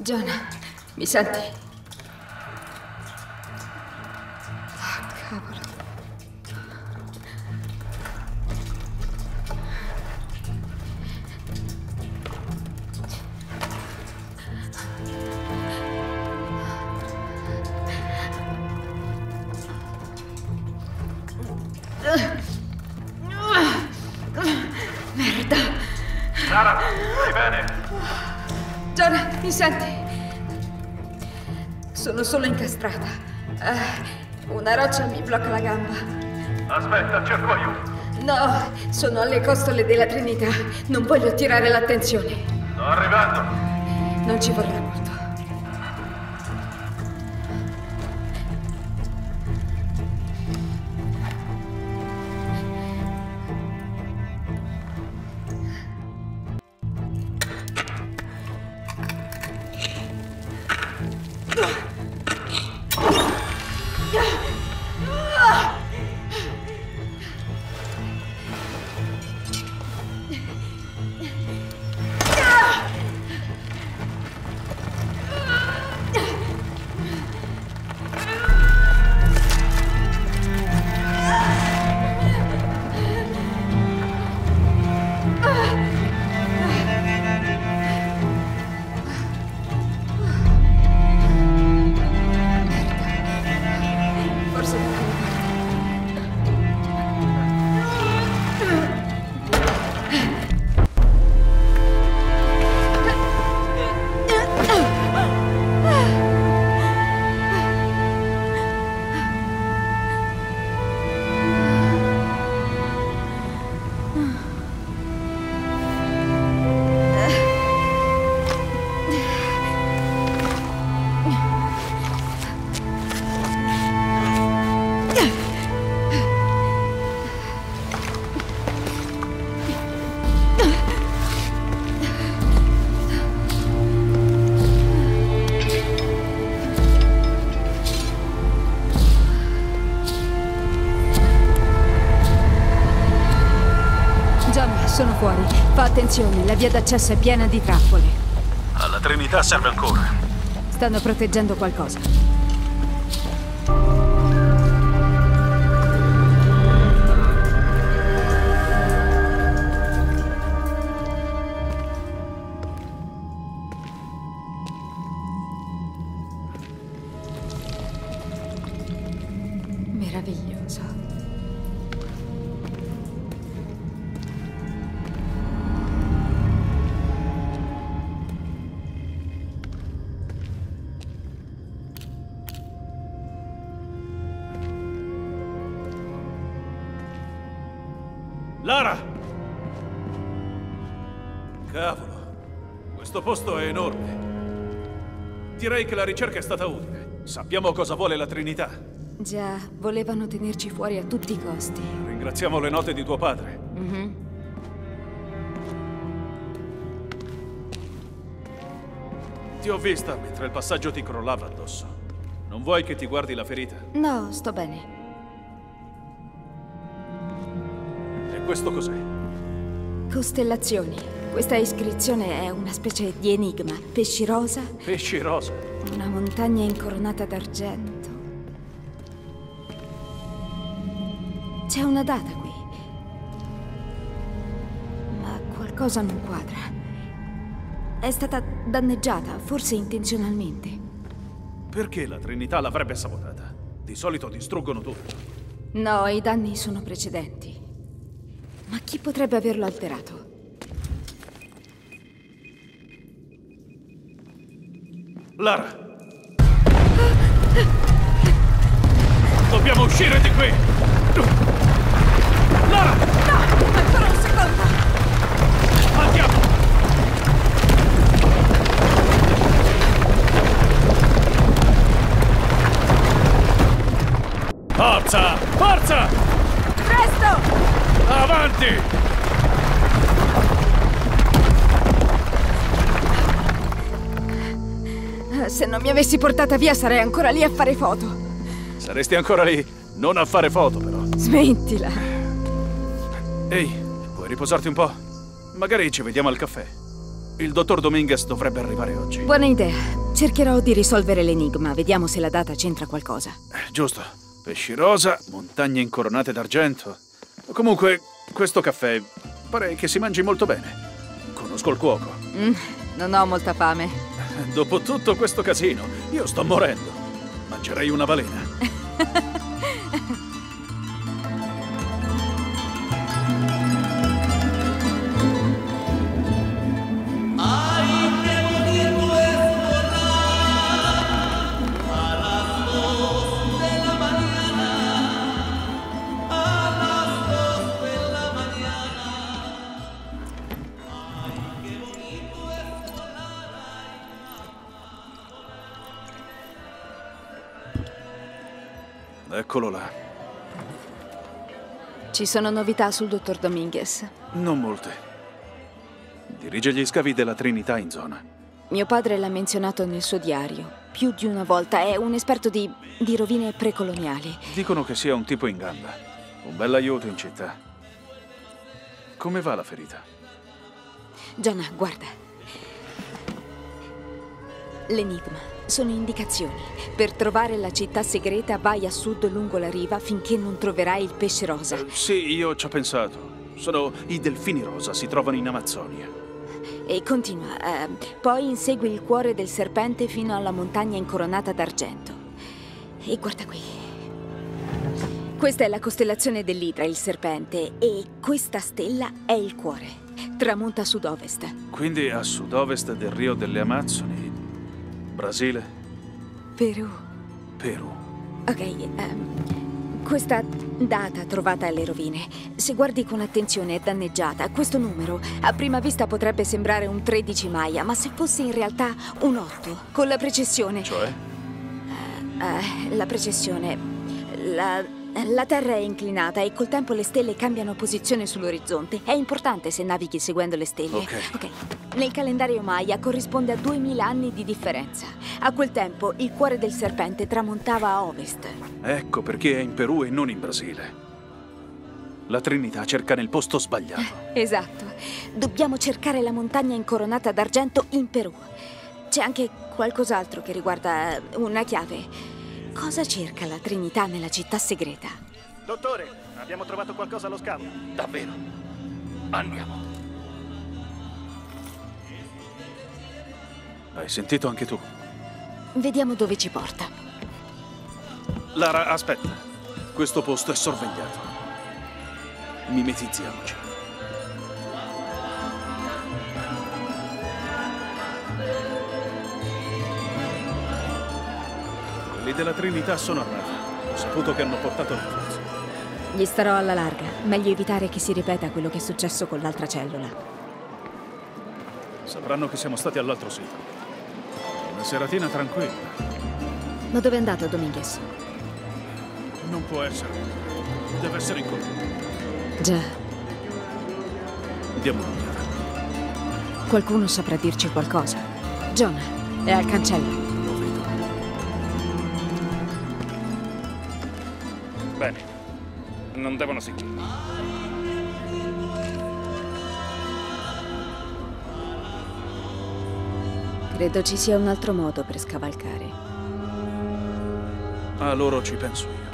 John, mi senti? Cavolo. Merda. Lara, stai bene? John, mi senti? Sono solo incastrata. Una roccia mi blocca la gamba. Aspetta, cerco aiuto. No, sono alle costole della Trinità. Non voglio attirare l'attenzione. Sto arrivando. Non ci vorrà molto. Sono fuori. Fa attenzione, la via d'accesso è piena di trappole. Alla Trinità serve ancora. Stanno proteggendo qualcosa. Meraviglioso. Lara! Cavolo, questo posto è enorme. Direi che la ricerca è stata utile. Sappiamo cosa vuole la Trinità. Già, volevano tenerci fuori a tutti i costi. Ringraziamo le note di tuo padre. Ti ho vista mentre il passaggio ti crollava addosso. Non vuoi che ti guardi la ferita? No, sto bene. E questo cos'è? Costellazioni. Questa iscrizione è una specie di enigma. Pesci rosa. Pesci rosa. Una montagna incoronata d'argento. C'è una data qui. Ma qualcosa non quadra. È stata danneggiata, forse intenzionalmente. Perché la Trinità l'avrebbe sabotata? Di solito distruggono tutto. No, i danni sono precedenti. Ma chi potrebbe averlo alterato? Lara! Dobbiamo uscire di qui! Lara! No! Ancora un secondo! Andiamo! Forza! Forza! Presto! Avanti! Se non mi avessi portata via sarei ancora lì a fare foto. Saresti ancora lì, non a fare foto però. Smettila. Ehi, puoi riposarti un po'? Magari ci vediamo al caffè. Il dottor Dominguez dovrebbe arrivare oggi. Buona idea. Cercherò di risolvere l'enigma. Vediamo se la data c'entra qualcosa. Giusto. Pesci rosa, montagne incoronate d'argento. Comunque, questo caffè pare che si mangi molto bene. Conosco il cuoco. Non ho molta fame. Dopo tutto questo casino, io sto morendo. Mangerei una balena. Eccolo là. Ci sono novità sul dottor Dominguez? Non molte. Dirige gli scavi della Trinità in zona. Mio padre l'ha menzionato nel suo diario più di una volta. È un esperto di rovine precoloniali. Dicono che sia un tipo in gamba. Un bell'aiuto in città. Come va la ferita? Jonah, guarda. L'enigma sono indicazioni. Per trovare la città segreta vai a sud lungo la riva finché non troverai il pesce rosa. Sì, io ci ho pensato. Sono i delfini rosa, si trovano in Amazzonia. E continua. Poi insegui il cuore del serpente fino alla montagna incoronata d'argento. E guarda qui. Questa è la costellazione dell'Idra, il serpente. E questa stella è il cuore. Tramonta a sud-ovest. Quindi a sud-ovest del Rio delle Amazzoni. Brasile? Perù. Perù. Ok, questa data trovata alle rovine, se guardi con attenzione è danneggiata. Questo numero a prima vista potrebbe sembrare un 13 Maya, ma se fosse in realtà un 8, con la precessione. Cioè? La precessione. La Terra è inclinata e col tempo le stelle cambiano posizione sull'orizzonte. È importante se navighi seguendo le stelle. Ok. Nel calendario Maya corrisponde a 2000 anni di differenza. A quel tempo il cuore del serpente tramontava a ovest. Ecco perché è in Perù e non in Brasile. La Trinità cerca nel posto sbagliato. Esatto. Dobbiamo cercare la montagna incoronata d'argento in Perù. C'è anche qualcos'altro che riguarda una chiave. Cosa cerca la Trinità nella città segreta? Dottore, abbiamo trovato qualcosa allo scavo. Davvero? Andiamo. Hai sentito anche tu? Vediamo dove ci porta. Lara, aspetta. Questo posto è sorvegliato. Mimetizziamoci. Quelli della Trinità sono armati. Ho saputo che hanno portato rinforzi. Gli starò alla larga. Meglio evitare che si ripeta quello che è successo con l'altra cellula. Sapranno che siamo stati all'altro sito. Una seratina tranquilla. Ma dove è andato Dominguez? Non può essere. Deve essere in colpo. Già. Diamo un'occhiata. Qualcuno saprà dirci qualcosa. Jonah, è al cancello. Lo vedo. Bene. Non devono seguirmi. Credo ci sia un altro modo per scavalcare. A loro ci penso io.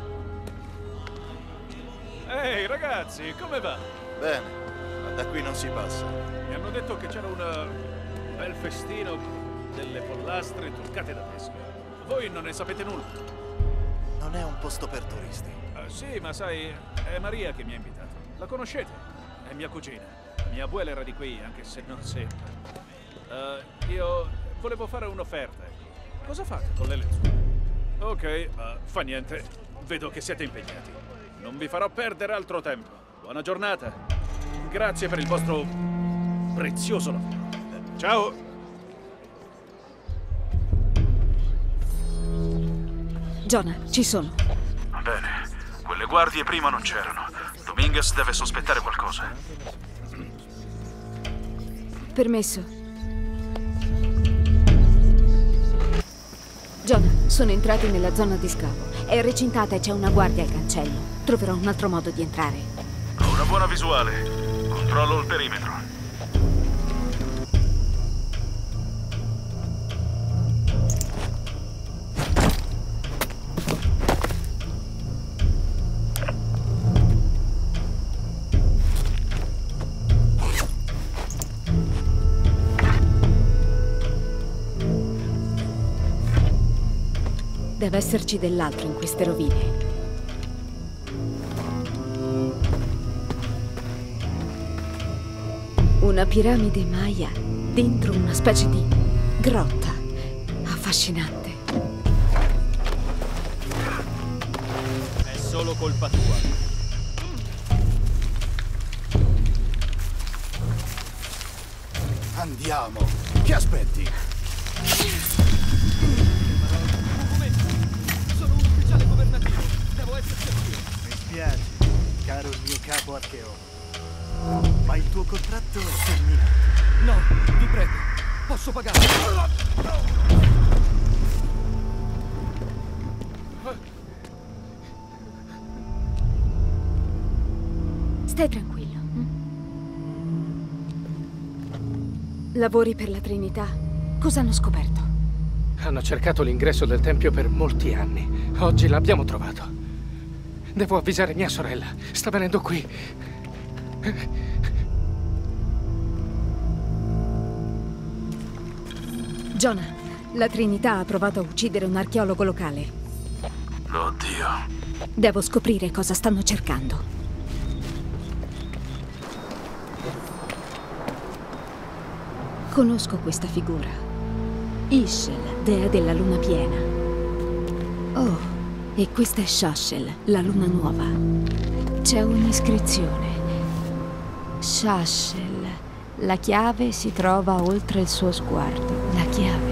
Ehi, ragazzi, come va? Bene, ma da qui non si passa. Mi hanno detto che c'era un bel festino, delle pollastre truccate da pesca. Voi non ne sapete nulla? Non è un posto per turisti. Sì, ma sai, è Maria che mi ha invitato. La conoscete? È mia cugina. Mia abuela era di qui, anche se non sembra. Io volevo fare un'offerta. Cosa fate con le lenzuola? Ok, fa niente. Vedo che siete impegnati. Non vi farò perdere altro tempo. Buona giornata. Grazie per il vostro prezioso lavoro. Ciao! Jonah, ci sono. Bene. Quelle guardie prima non c'erano. Dominguez deve sospettare qualcosa. Permesso. Jonah, sono entrati nella zona di scavo. È recintata e c'è una guardia al cancello. Troverò un altro modo di entrare. Ho una buona visuale. Controllo il perimetro. deve esserci dell'altro in queste rovine. Una piramide Maya dentro una specie di grotta. Affascinante. È solo colpa tua. Andiamo! Che aspetti? Un momento! Sono un ufficiale governativo. Devo esserci anch'io. Mi spiace, caro il mio capo archeologo. Ma il tuo contratto è terminato. No, vi prego. Posso pagare. Stai tranquillo. Lavori per la Trinità? Cosa hanno scoperto? Hanno cercato l'ingresso del tempio per molti anni. Oggi l'abbiamo trovato. Devo avvisare mia sorella. Sta venendo qui. Jonah, la Trinità ha provato a uccidere un archeologo locale. Oddio. Devo scoprire cosa stanno cercando. Conosco questa figura. Ishel, dea della luna piena. Oh, e questa è Shashel, la luna nuova. C'è un'iscrizione. Shashel, la chiave si trova oltre il suo sguardo. La chiave.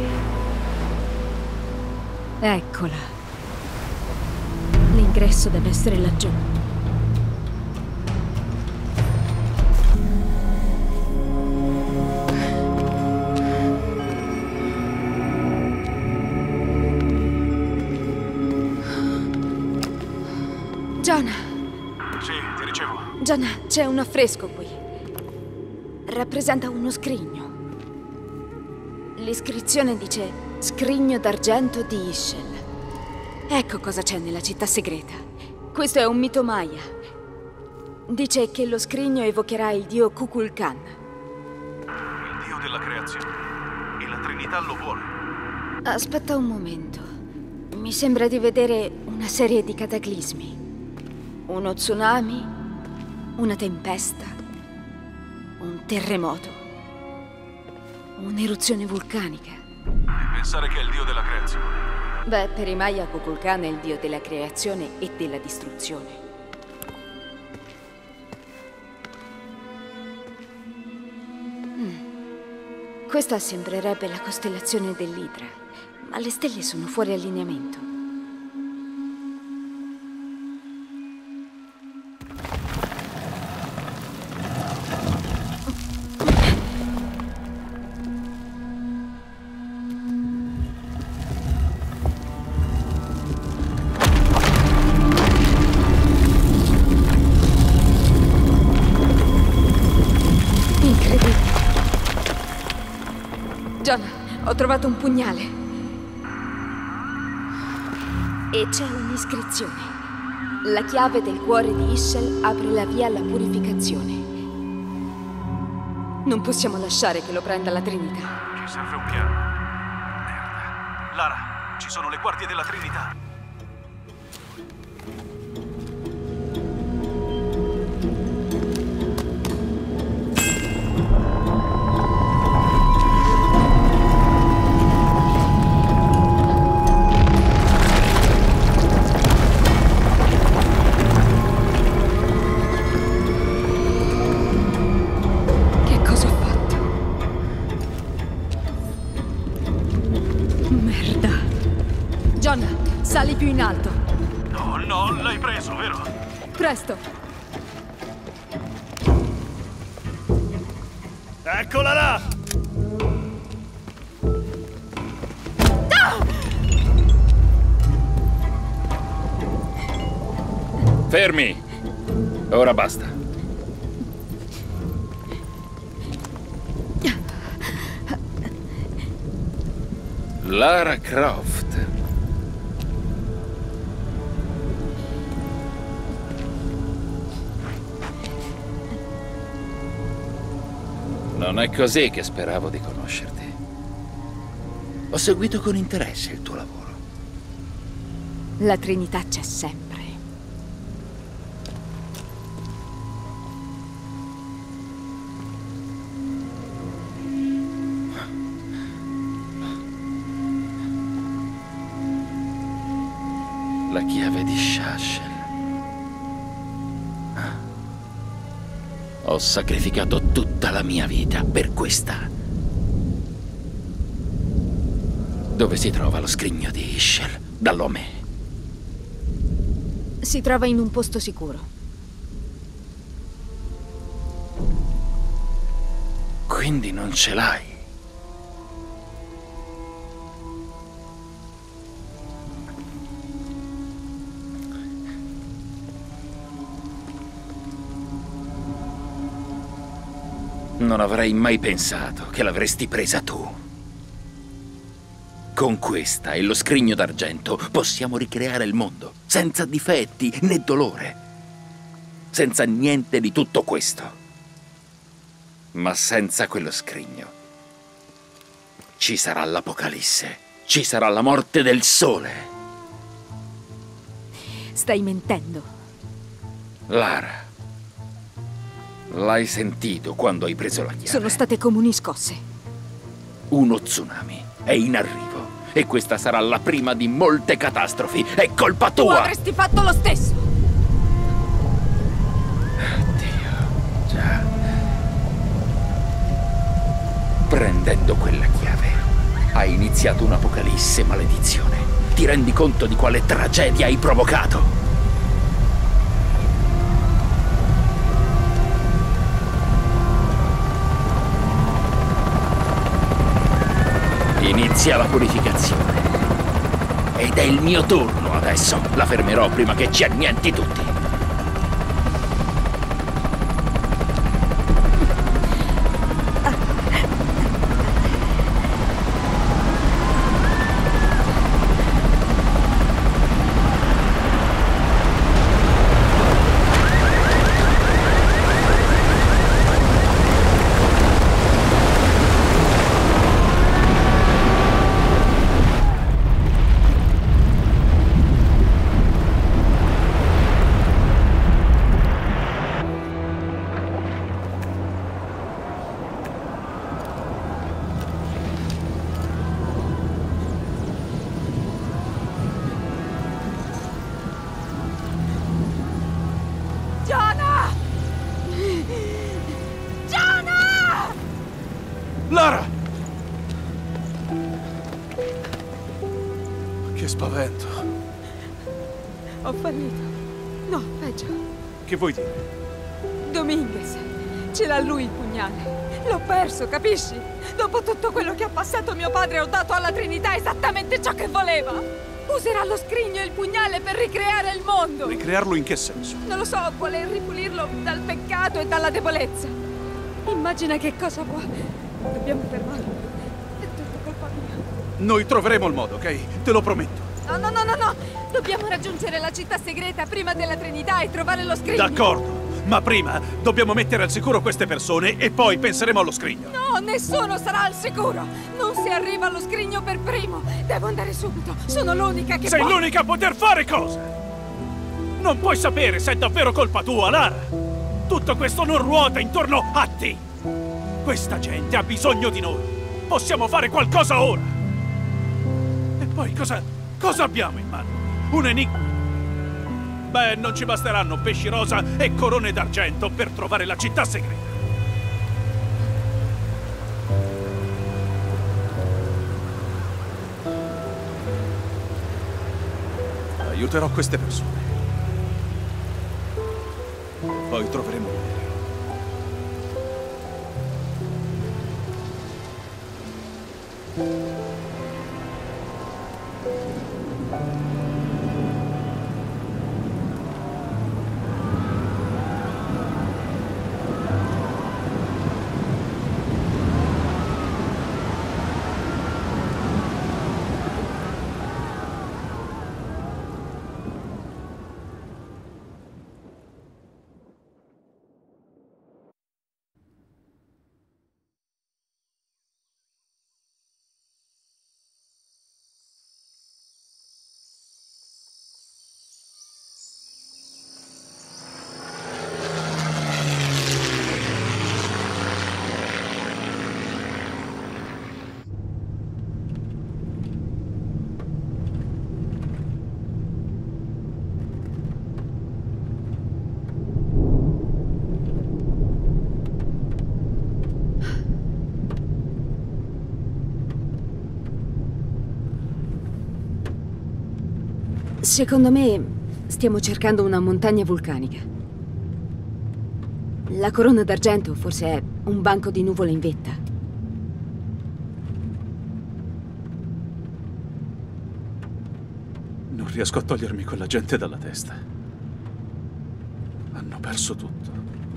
Eccola. L'ingresso deve essere laggiù. Jonah. Sì, ti ricevo. Jonah, c'è un affresco qui. Rappresenta uno scrigno. L'iscrizione dice Scrigno d'argento di Ishel. Ecco cosa c'è nella città segreta. Questo è un mito Maya. Dice che lo scrigno evocherà il dio Kukulkan. Il dio della creazione. E la Trinità lo vuole. Aspetta un momento. Mi sembra di vedere una serie di cataclismi. Uno tsunami, una tempesta, un terremoto, un'eruzione vulcanica. E pensare che è il dio della creazione. Beh, per i Maya Kukulkan è il dio della creazione e della distruzione. Questa sembrerebbe la costellazione dell'Idra, ma le stelle sono fuori allineamento. Jonah, ho trovato un pugnale. E c'è un'iscrizione. La chiave del cuore di Ishel apre la via alla purificazione. Non possiamo lasciare che lo prenda la Trinità. Ci serve un piano. Merda. Lara, ci sono le guardie della Trinità. Sali più in alto. No, l'hai preso, vero? Presto. Eccola là! Fermi! Ora basta. Lara Croft. Non è così che speravo di conoscerti. Ho seguito con interesse il tuo lavoro. La Trinità c'è sempre. La chiave di Shashel. Ho sacrificato tutta la mia vita per questa. Dove si trova lo scrigno di Ishel? Dallo a me. Si trova in un posto sicuro. Quindi non ce l'hai? Non avrei mai pensato che l'avresti presa tu. Con questa e lo scrigno d'argento possiamo ricreare il mondo, senza difetti né dolore, senza niente di tutto questo. Ma senza quello scrigno ci sarà l'Apocalisse, ci sarà la morte del sole. Stai mentendo. Lara, l'hai sentito quando hai preso la chiave? Sono state comuni scosse. Uno tsunami è in arrivo e questa sarà la prima di molte catastrofi. È colpa Tu tua! avresti fatto lo stesso! Dio, già. Prendendo quella chiave, hai iniziato un'apocalisse, maledizione. Ti rendi conto di quale tragedia hai provocato? Inizia la purificazione. Ed è il mio turno adesso. La fermerò prima che ci annienti tutti. Lara! Che spavento. Ho fallito. No, peggio. Che vuoi dire? Dominguez. Ce l'ha lui il pugnale. L'ho perso, capisci? Dopo tutto quello che ha passato mio padre ho dato alla Trinità esattamente ciò che voleva. Userà lo scrigno e il pugnale per ricreare il mondo. Ricrearlo in che senso? Non lo so, vuole ripulirlo dal peccato e dalla debolezza. Immagina che cosa può. Dobbiamo fermarlo. È tutto colpa mia. Noi troveremo il modo, ok? Te lo prometto. No. Dobbiamo raggiungere la città segreta prima della Trinità e trovare lo scrigno. D'accordo. Ma prima dobbiamo mettere al sicuro queste persone e poi penseremo allo scrigno. No, nessuno sarà al sicuro. Non si arriva allo scrigno per primo. Devo andare subito. Sono l'unica che Sei può. l'unica a poter fare cosa? Non puoi sapere se è davvero colpa tua, Lara. Tutto questo non ruota intorno a te. Questa gente ha bisogno di noi. Possiamo fare qualcosa ora. E poi cosa abbiamo in mano? Un enigma. Beh, non ci basteranno pesci rosa e corone d'argento per trovare la città segreta. Aiuterò queste persone. Poi troveremo lui. Secondo me stiamo cercando una montagna vulcanica. La corona d'argento forse è un banco di nuvole in vetta. Non riesco a togliermi quella gente dalla testa. Hanno perso tutto.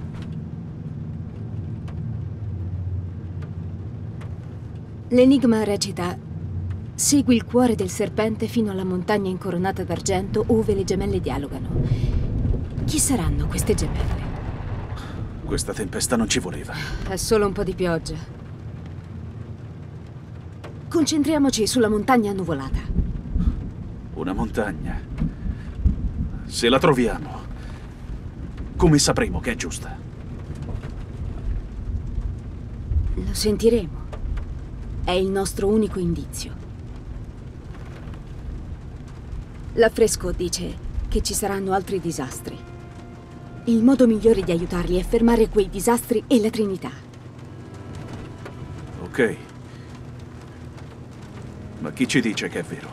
L'enigma recita: segui il cuore del serpente fino alla montagna incoronata d'argento ove le gemelle dialogano. Chi saranno queste gemelle? Questa tempesta non ci voleva. È solo un po' di pioggia. Concentriamoci sulla montagna annuvolata. Una montagna. Se la troviamo, come sapremo che è giusta? Lo sentiremo. È il nostro unico indizio. L'affresco dice che ci saranno altri disastri. Il modo migliore di aiutarli è fermare quei disastri e la Trinità. Ok. Ma chi ci dice che è vero?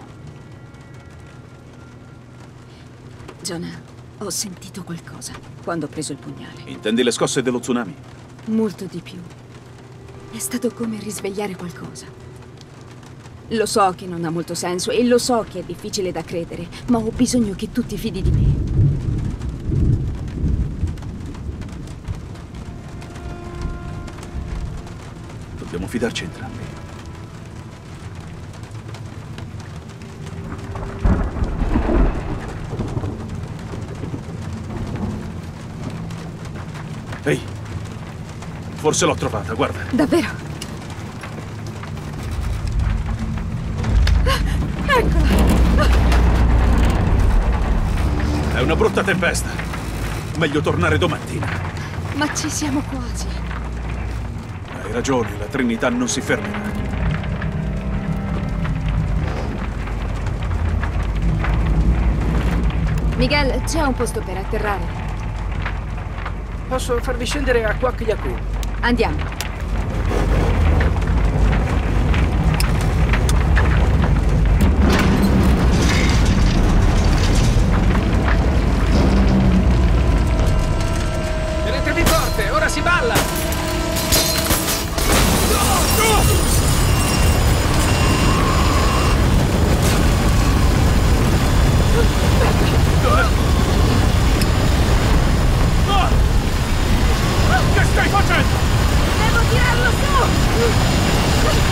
Jonah, ho sentito qualcosa quando ho preso il pugnale. Intendi le scosse dello tsunami? Molto di più. È stato come risvegliare qualcosa. Lo so che non ha molto senso e lo so che è difficile da credere, ma ho bisogno che tu ti fidi di me. Dobbiamo fidarci entrambi. Ehi, forse l'ho trovata, guarda. Davvero? Eccola! È una brutta tempesta. Meglio tornare domattina. Ma ci siamo quasi. Hai ragione, la Trinità non si fermerà. Miguel, c'è un posto per atterrare. Posso farvi scendere a Kuak Yaku. Andiamo. Tenetevi forte, ora si balla! Che stai facendo? Devo tirarlo su!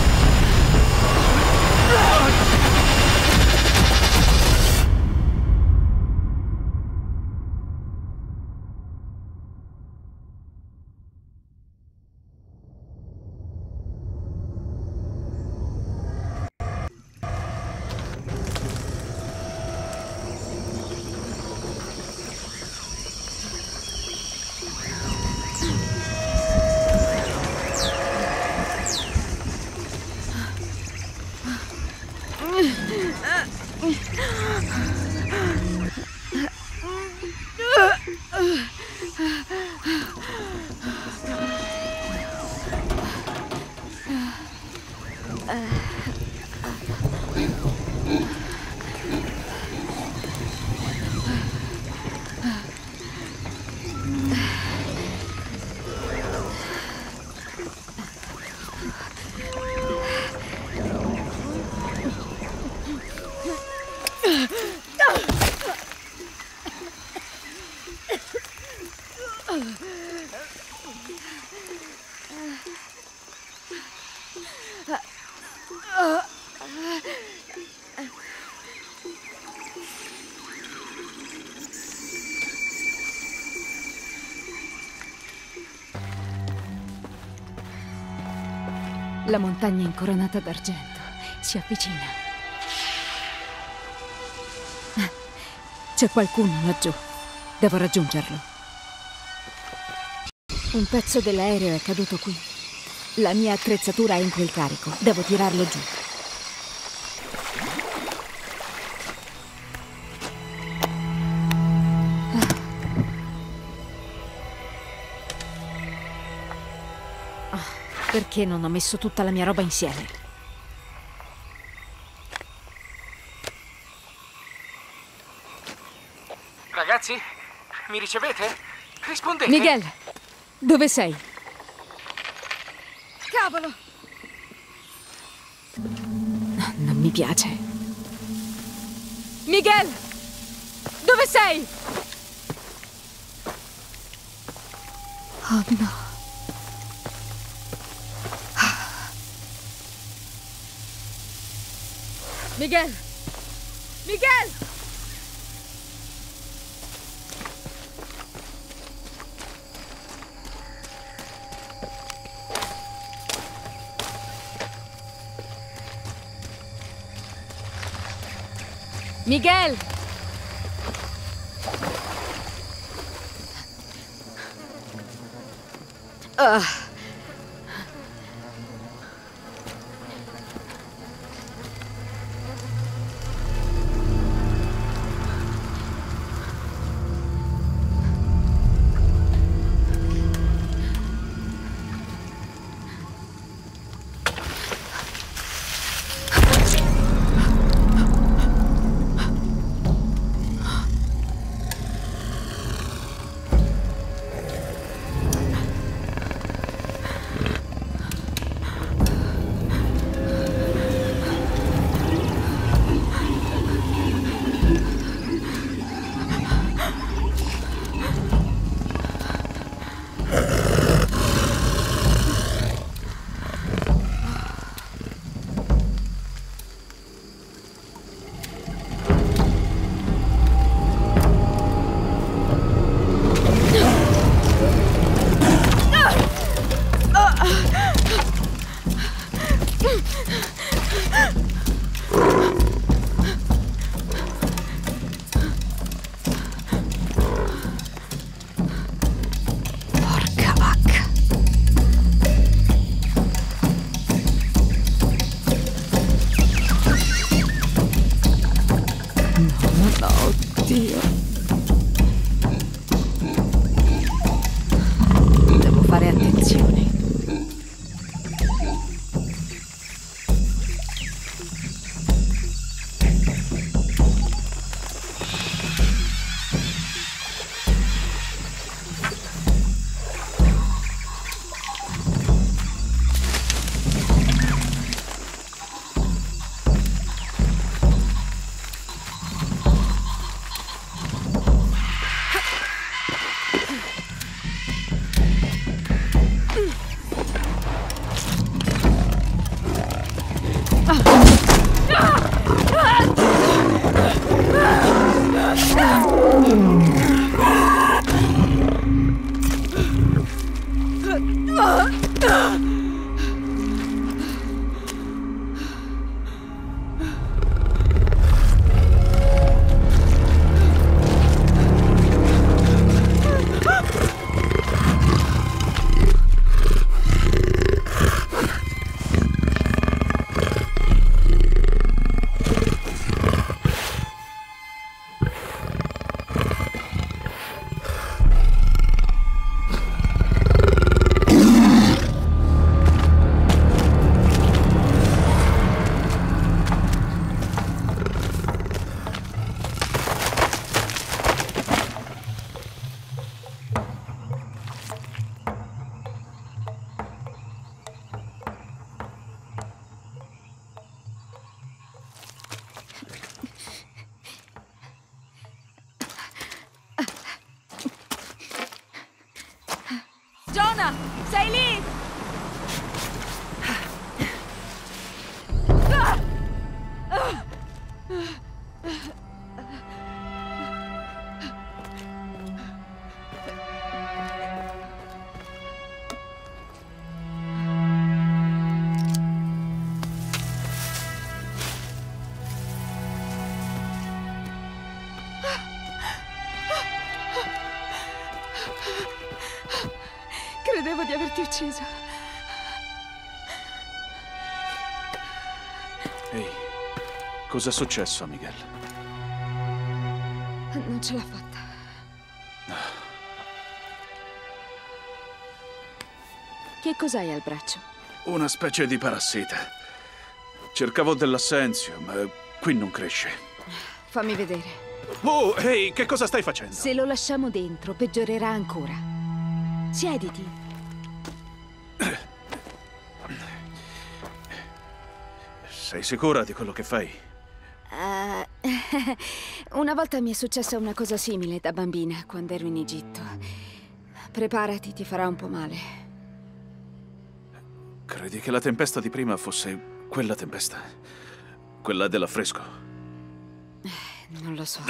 La montagna incoronata d'argento si avvicina. C'è qualcuno laggiù. Devo raggiungerlo. Un pezzo dell'aereo è caduto qui. La mia attrezzatura è in quel carico. Devo tirarlo giù. Perché non ho messo tutta la mia roba insieme? Ragazzi, mi ricevete? Rispondete. Miguel, dove sei? Cavolo! No, non mi piace. Miguel! Dove sei? Oh no. Miguel! Miguel! Miguel! Porca vacca. No, oddio. Devo fare attenzione. Jonah, sei lì? Credevo di averti ucciso. Ehi, cos'è successo a Miguel? Non ce l'ha fatta. Che cos'hai al braccio? Una specie di parassita. Cercavo dell'assenzio, ma qui non cresce. Fammi vedere. Oh, ehi, che cosa stai facendo? Se lo lasciamo dentro, peggiorerà ancora. Siediti. Sei sicura di quello che fai? Una volta mi è successa una cosa simile da bambina, quando ero in Egitto. Preparati, ti farà un po' male. Credi che la tempesta di prima fosse quella tempesta? Quella dell'affresco? Non lo so.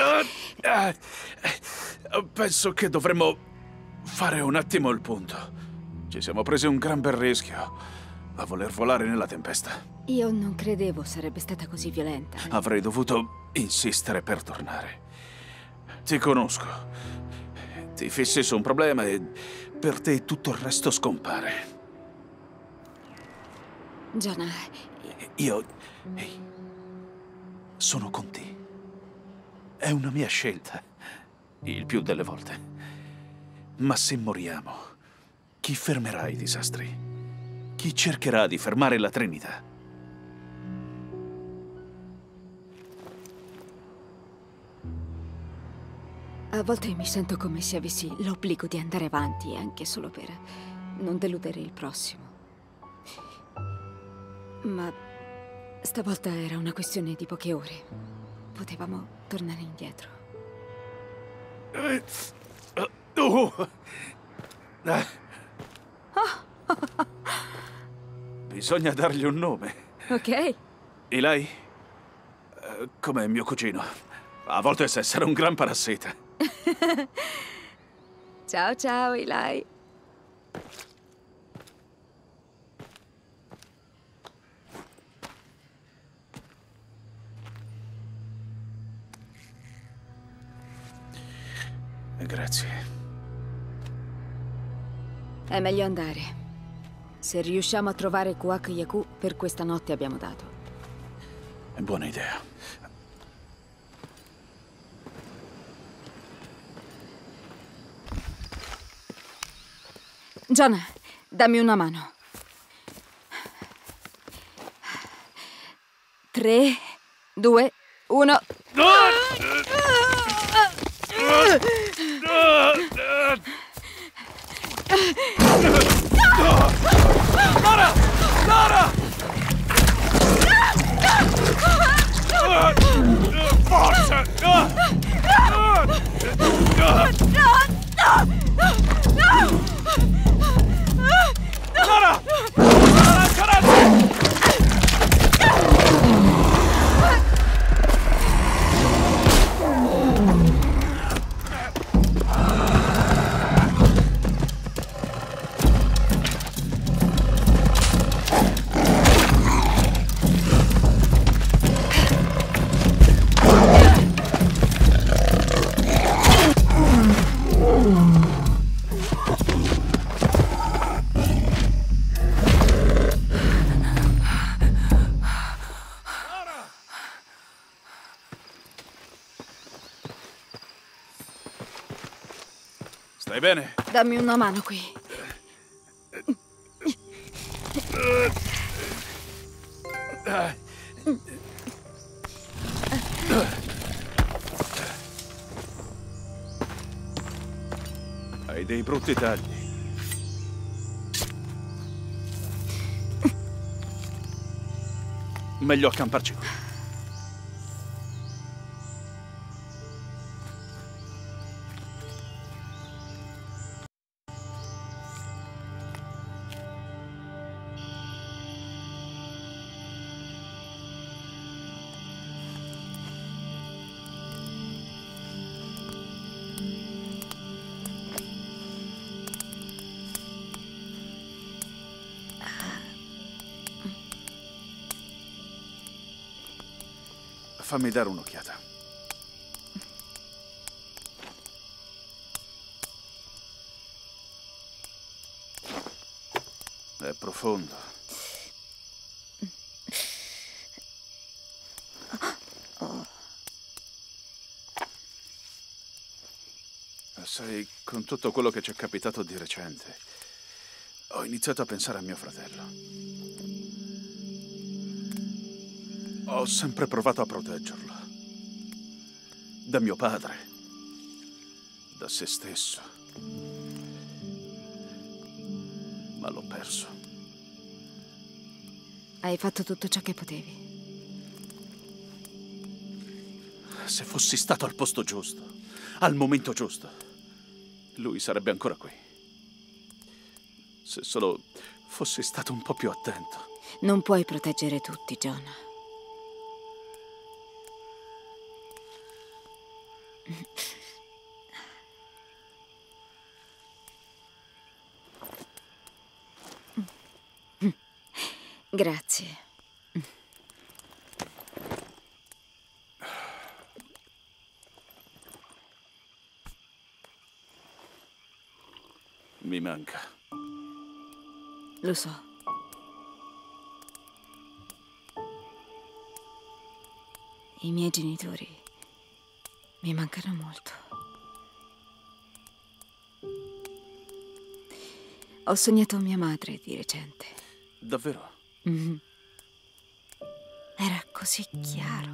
Penso che dovremmo fare un attimo il punto. Ci siamo presi un gran bel rischio a voler volare nella tempesta. Io non credevo sarebbe stata così violenta. Avrei dovuto insistere per tornare. Ti conosco. Ti fissi su un problema e per te tutto il resto scompare. Jonah, Io sono con te. È una mia scelta, il più delle volte. Ma se moriamo, chi fermerà i disastri? Chi cercherà di fermare la Trinità? a volte mi sento come se avessi l'obbligo di andare avanti, anche solo per non deludere il prossimo. Ma stavolta era una questione di poche ore. Potevamo tornare indietro. Bisogna dargli un nome. Ok. Eli? Come mio cugino. A volte sa essere un gran parassita. Ciao, ciao, Eli. Grazie. È meglio andare. Se riusciamo a trovare Kuak Yaku, per questa notte abbiamo dato. Buona idea. Jonah, dammi una mano. 3, 2, 1. Lara! Lara! Forza! Lara! Lara, coraggio! Stai bene? Dammi una mano qui. Hai dei brutti tagli. Meglio accamparci qui. Fammi dare un'occhiata. È profondo. Sai, con tutto quello che ci è capitato di recente, ho iniziato a pensare a mio fratello. Ho sempre provato a proteggerlo. da mio padre, da se stesso. Ma l'ho perso. Hai fatto tutto ciò che potevi. Se fossi stato al posto giusto, al momento giusto, lui sarebbe ancora qui. Se solo fossi stato un po' più attento. Non puoi proteggere tutti, John. Grazie. Mi manca. Lo so. I miei genitori mi mancano molto. Ho sognato mia madre di recente. Davvero? Mhm. Era così chiaro.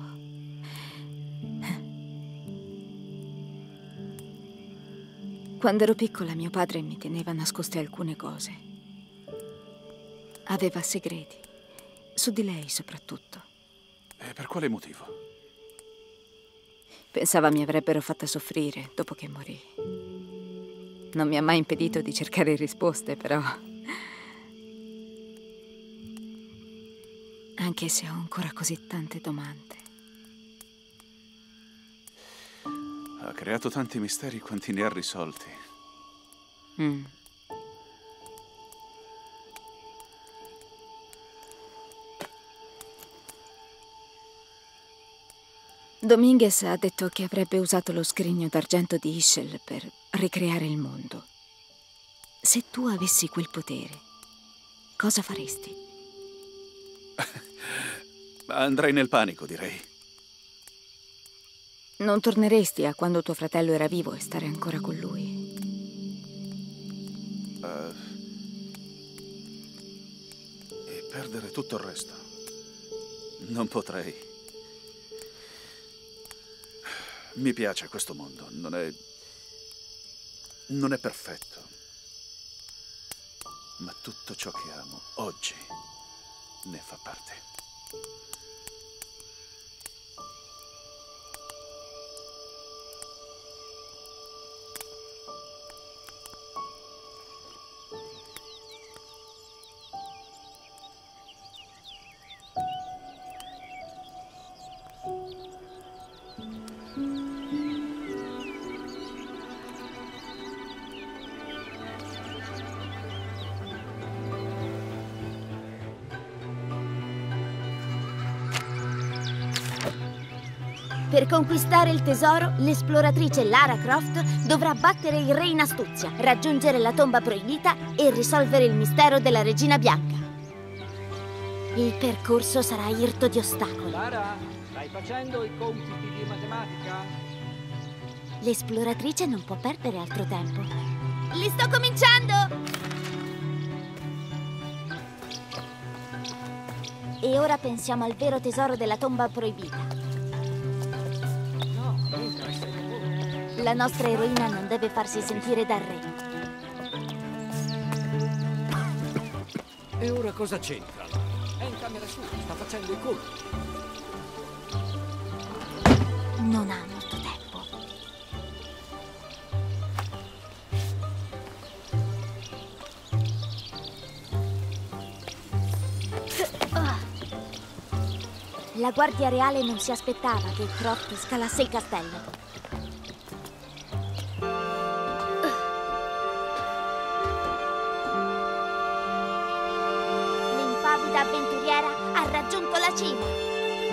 Quando ero piccola, mio padre mi teneva nascoste alcune cose. Aveva segreti, su di lei soprattutto. E per quale motivo? Pensava mi avrebbero fatta soffrire dopo che morì. Non mi ha mai impedito di cercare risposte, però. Anche se ho ancora così tante domande. Ha creato tanti misteri quanti ne ha risolti. Dominguez ha detto che avrebbe usato lo scrigno d'argento di Ischel per ricreare il mondo. Se tu avessi quel potere, cosa faresti? Andrei nel panico, direi. Non torneresti a quando tuo fratello era vivo e stare ancora con lui? E perdere tutto il resto. Non potrei. Mi piace questo mondo, non è perfetto. Ma tutto ciò che amo oggi ne fa parte. Per conquistare il tesoro, l'esploratrice Lara Croft dovrà battere il re in astuzia, raggiungere la tomba proibita e risolvere il mistero della regina bianca. Il percorso sarà irto di ostacoli. Lara, stai facendo i compiti di matematica? L'esploratrice non può perdere altro tempo. Li sto cominciando! E ora pensiamo al vero tesoro della tomba proibita. La nostra eroina non deve farsi sentire dal re. E ora cosa c'entra? È in camera sua, sta facendo i conti. Non ha molto tempo. La guardia reale non si aspettava che Croft scalasse il castello. L'impavida avventuriera ha raggiunto la cima.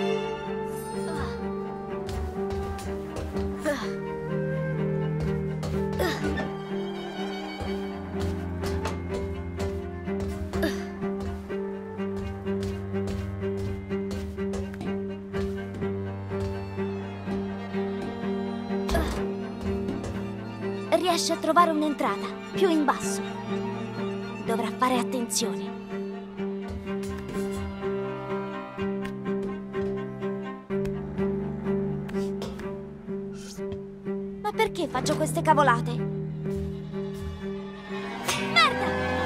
Riesce a trovare un'entrata, più in basso. Dovrà fare attenzione. faccio queste cavolate? Merda!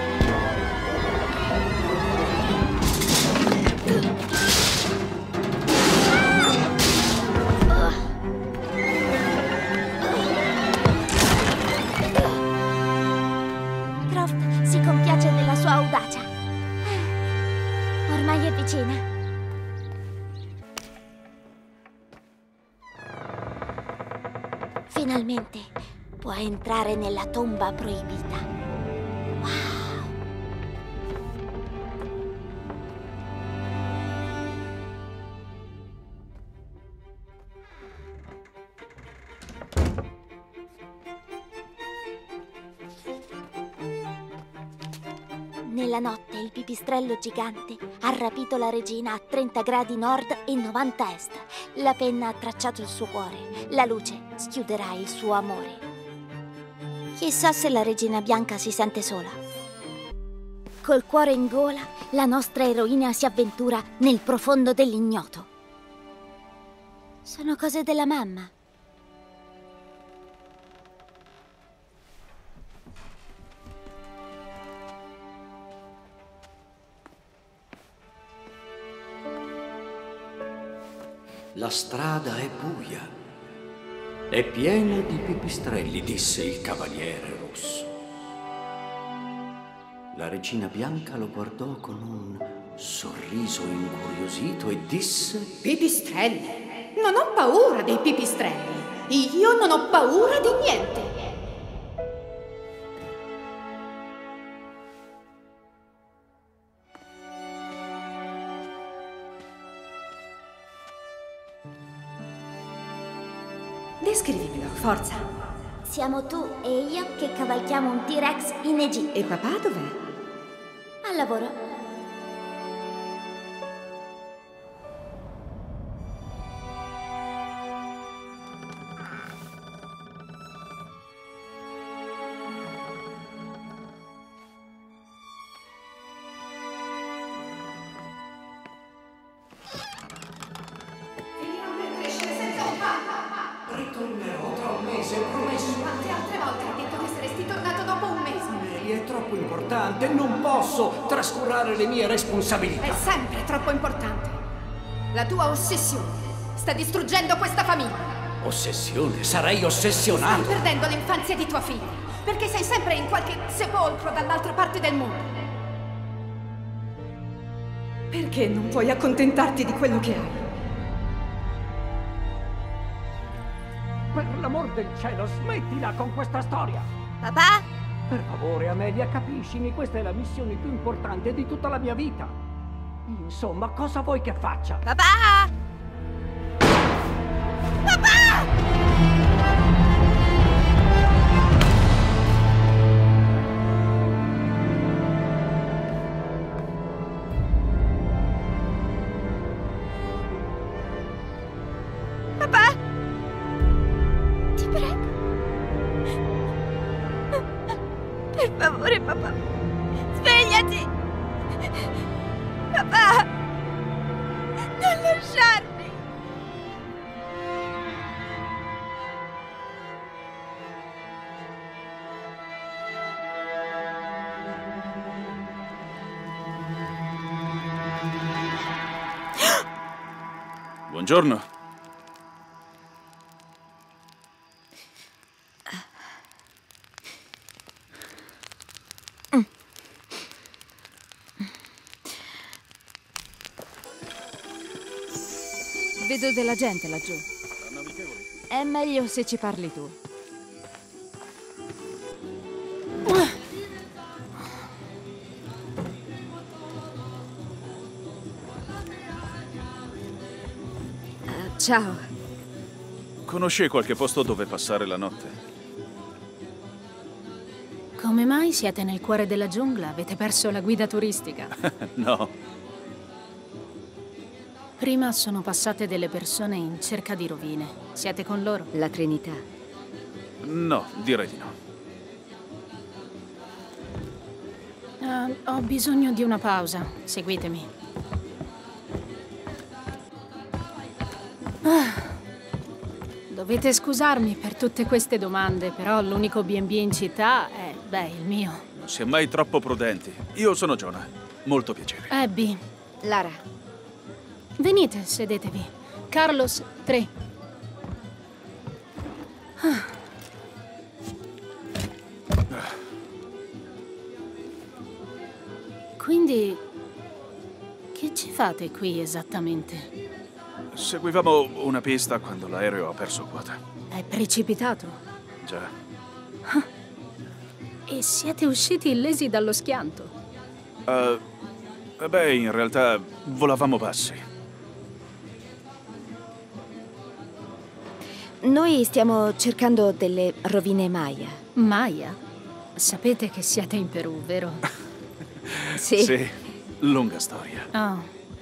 Croft si compiace della sua audacia. Ormai è vicina. Finalmente può entrare nella tomba proibita. Wow! Nella notte il pipistrello gigante ha rapito la regina a 30 gradi nord e 90 est. La penna ha tracciato il suo cuore. La luce schiuderà il suo amore. Chissà se la regina bianca si sente sola. Col cuore in gola, la nostra eroina si avventura nel profondo dell'ignoto. Sono cose della mamma. La strada è buia. È piena di pipistrelli, disse il cavaliere rosso. La regina bianca lo guardò con un sorriso incuriosito e disse: Pipistrelli? Non ho paura dei pipistrelli. Io non ho paura di niente. Descrivimelo, forza. Siamo tu e io che cavalchiamo un T-Rex in Egitto. E papà dov'è? Al lavoro. Ritornerò tra un mese, promesso. Quante altre volte hai detto che saresti tornato dopo un mese? Mary, è troppo importante, non posso trascurare le mie responsabilità. È sempre troppo importante. La tua ossessione sta distruggendo questa famiglia. Ossessione? Sarei ossessionato. Stai perdendo l'infanzia di tua figlia, perché sei sempre in qualche sepolcro dall'altra parte del mondo. Perché non puoi accontentarti di quello che hai? Per l'amor del cielo, smettila con questa storia! Papà? Per favore, Amelia, capiscimi, questa è la missione più importante di tutta la mia vita. Insomma, cosa vuoi che faccia? Papà! Papà! Papà! Ti prego. Per favore, papà. Svegliati! Papà! Non lasciarmi! Buongiorno. Vedo della gente laggiù. È meglio se ci parli tu. Ciao. Conosci qualche posto dove passare la notte? Come mai siete nel cuore della giungla? Avete perso la guida turistica? No. Prima sono passate delle persone in cerca di rovine. Siete con loro? La Trinità. No, direi di no. Ho bisogno di una pausa. Seguitemi. Dovete scusarmi per tutte queste domande, però l'unico B&B in città è, il mio. Non si è mai troppo prudenti. Io sono Jonah. Molto piacere. Abby. Lara. Venite, sedetevi. Carlos, 3. Quindi, che ci fate qui esattamente? Seguivamo una pista quando l'aereo ha perso quota. È precipitato? Già. E siete usciti illesi dallo schianto? In realtà volavamo bassi. Noi stiamo cercando delle rovine Maya. Maya? Sapete che siete in Perù, vero? Sì. Sì, lunga storia. Oh.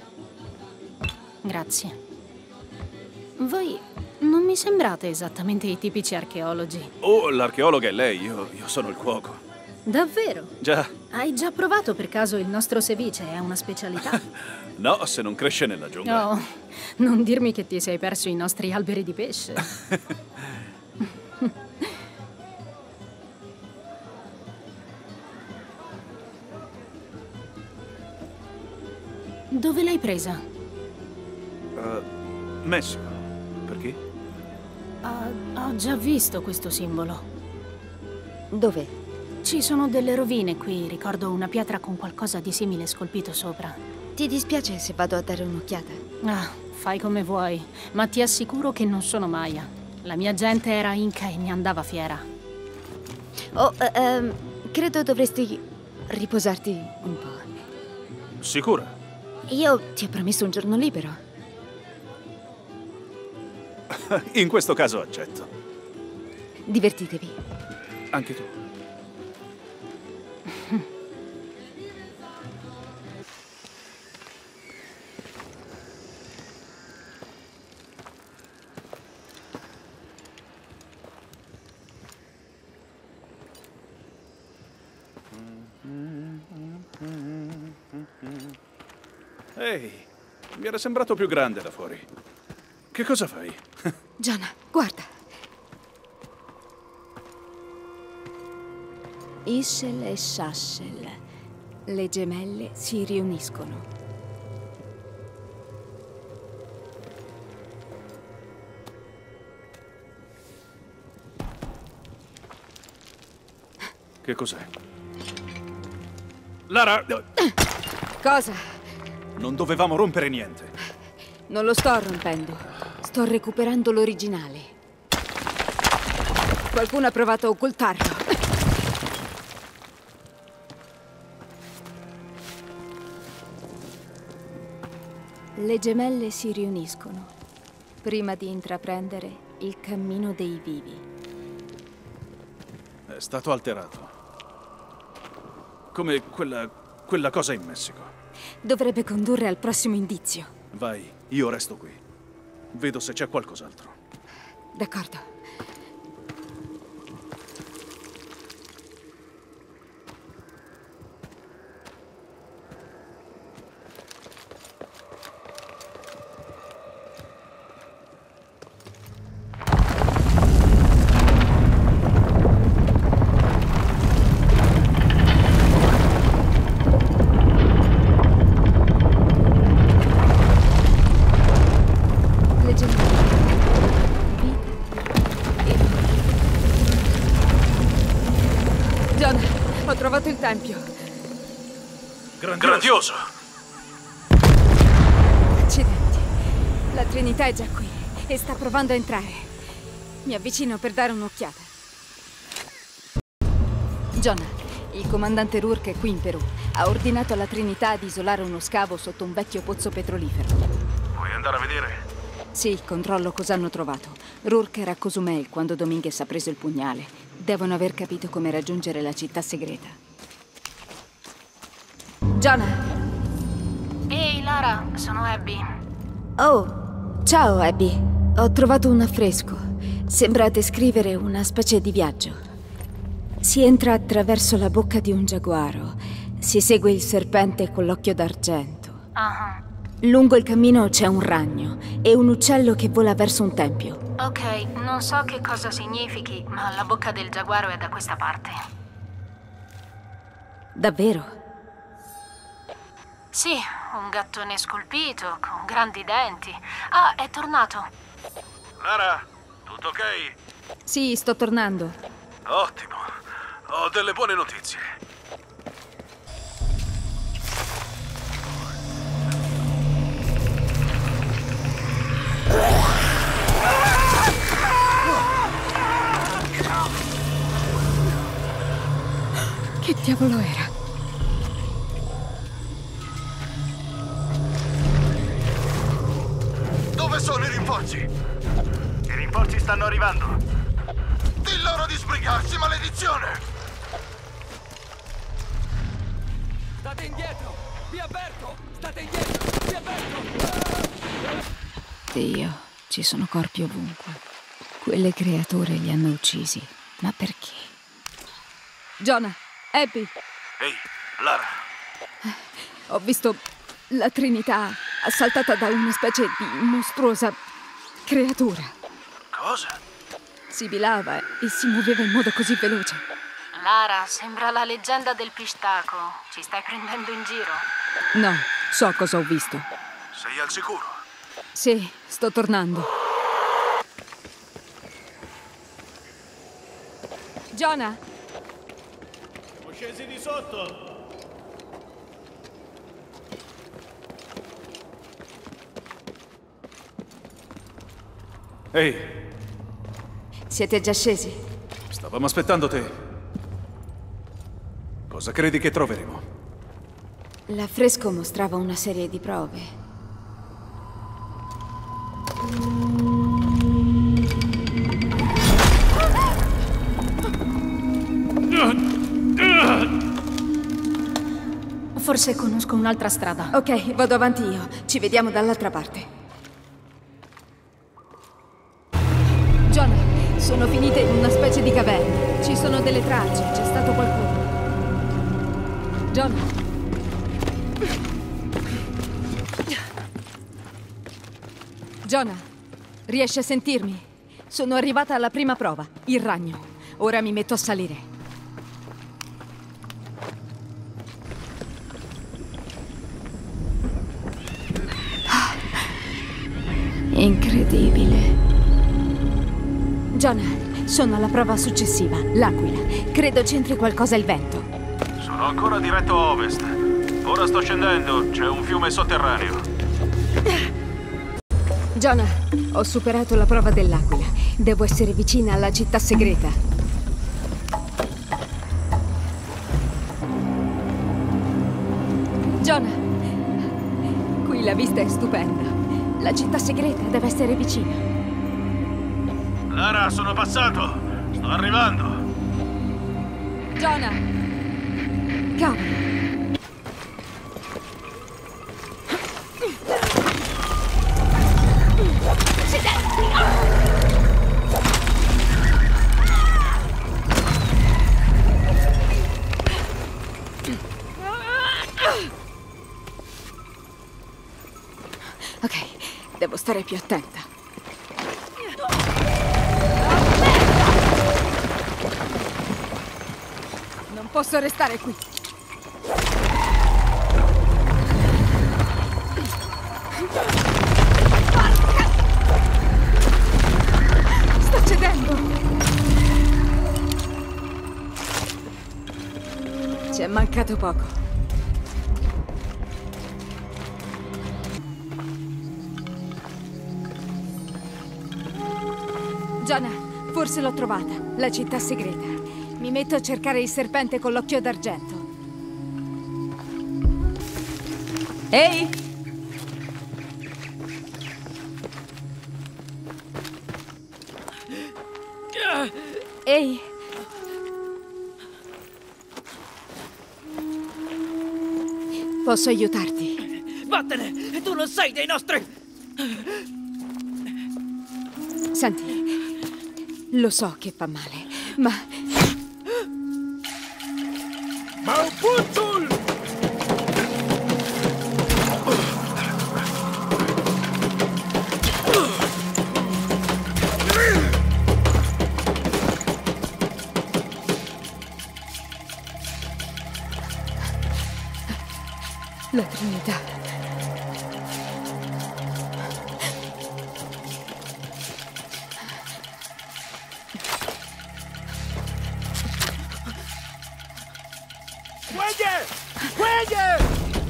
Grazie. Voi non mi sembrate esattamente i tipici archeologi. Oh, l'archeologa è lei, io sono il cuoco. Davvero? Già. Hai già provato per caso il nostro ceviche? È una specialità? No, se non cresce nella giungla. Oh, non dirmi che ti sei perso i nostri alberi di pesce. Dove l'hai presa? Messico. Perché? Ho già visto questo simbolo. Dove? Ci sono delle rovine qui, ricordo una pietra con qualcosa di simile scolpito sopra. Ti dispiace se vado a dare un'occhiata? Fai come vuoi, ma ti assicuro che non sono Maya. La mia gente era Inca e ne andava fiera. Credo dovresti riposarti un po'. Sicura? Io ti ho promesso un giorno libero. In questo caso accetto. Divertitevi. Anche tu. Ehi, mi era sembrato più grande da fuori. Che cosa fai? Jonah, guarda. Ishel e Shashel. Le gemelle si riuniscono. Che cos'è? Lara! Cosa? Non dovevamo rompere niente. Non lo sto rompendo. Sto recuperando l'originale. Qualcuno ha provato a occultarlo. Le gemelle si riuniscono prima di intraprendere il cammino dei vivi. È stato alterato. Come quella cosa in Messico. Dovrebbe condurre al prossimo indizio. Vai, io resto qui. Vedo se c'è qualcos'altro. D'accordo. Ho trovato il tempio. Grandioso! Accidenti. La Trinità è già qui e sta provando a entrare. Mi avvicino per dare un'occhiata. Jonah, il comandante Rourke è qui in Perù. Ha ordinato alla Trinità di isolare uno scavo sotto un vecchio pozzo petrolifero. Puoi andare a vedere? Sì, controllo cosa hanno trovato. Rourke era a Cozumel quando Dominguez ha preso il pugnale. Devono aver capito come raggiungere la città segreta. Jonah! Ehi, Lara, sono Abby. Oh, ciao Abby. Ho trovato un affresco. Sembra descrivere una specie di viaggio. Si entra attraverso la bocca di un giaguaro. Si segue il serpente con l'occhio d'argento. Lungo il cammino c'è un ragno e un uccello che vola verso un tempio. Ok, non so che cosa significhi, ma la bocca del giaguaro è da questa parte. Davvero? Sì, un gattone scolpito, con grandi denti. Ah, è tornato. Lara, tutto ok? Sì, sto tornando. Ottimo. Ho delle buone notizie. Che diavolo era? Dove sono i rinforzi? I rinforzi stanno arrivando. Di loro di sbrigarsi, maledizione! State indietro! Vi avverto! State indietro! Vi avverto! Dio, ci sono corpi ovunque. Quelle creature li hanno uccisi. Ma perché? Jonah, Abby! Ehi, Lara! Ho visto la Trinità assaltata da una specie di mostruosa creatura. Cosa? Sibilava e si muoveva in modo così veloce. Lara, sembra la leggenda del pistacco. Ci stai prendendo in giro? No, so cosa ho visto. Sei al sicuro? Sì, sto tornando. Jonah! Siamo scesi di sotto! Ehi, Siete già scesi? stavamo aspettando te. Cosa credi che troveremo? L'affresco mostrava una serie di prove. Forse conosco un'altra strada. Ok, vado avanti io. Ci vediamo dall'altra parte. Jonah, sono finite in una specie di caverna. Ci sono delle tracce, c'è stato qualcuno. Jonah. Jonah, riesci a sentirmi? Sono arrivata alla prima prova, il ragno. Ora mi metto a salire. Incredibile. Jonah, sono alla prova successiva, l'Aquila. Credo c'entri qualcosa il vento. Sono ancora diretto a ovest. Ora sto scendendo, c'è un fiume sotterraneo. Jonah, ho superato la prova dell'Aquila. Devo essere vicina alla città segreta. Jonah, qui la vista è stupenda. La città segreta deve essere vicina. Lara, sono passato. Sto arrivando. Jonah! Cavolo! Ok, devo stare più attenta. Non posso restare qui. Sta cedendo. Ci è mancato poco. Jonah, forse l'ho trovata, la città segreta. Mi metto a cercare il serpente con l'occhio d'argento. Ehi! Ehi! Posso aiutarti? Vattene! Tu non sei dei nostri... Senti, lo so che fa male, ma... La Trinità. Gueglie! Gueglie!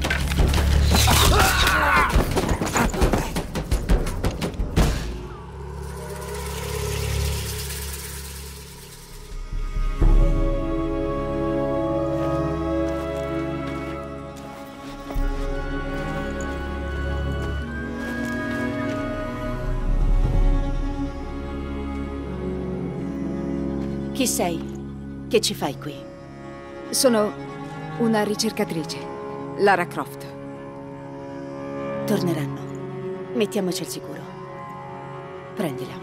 Chi sei? Che ci fai qui? Sono una ricercatrice, Lara Croft. Torneranno. Mettiamoci al sicuro. Prendila.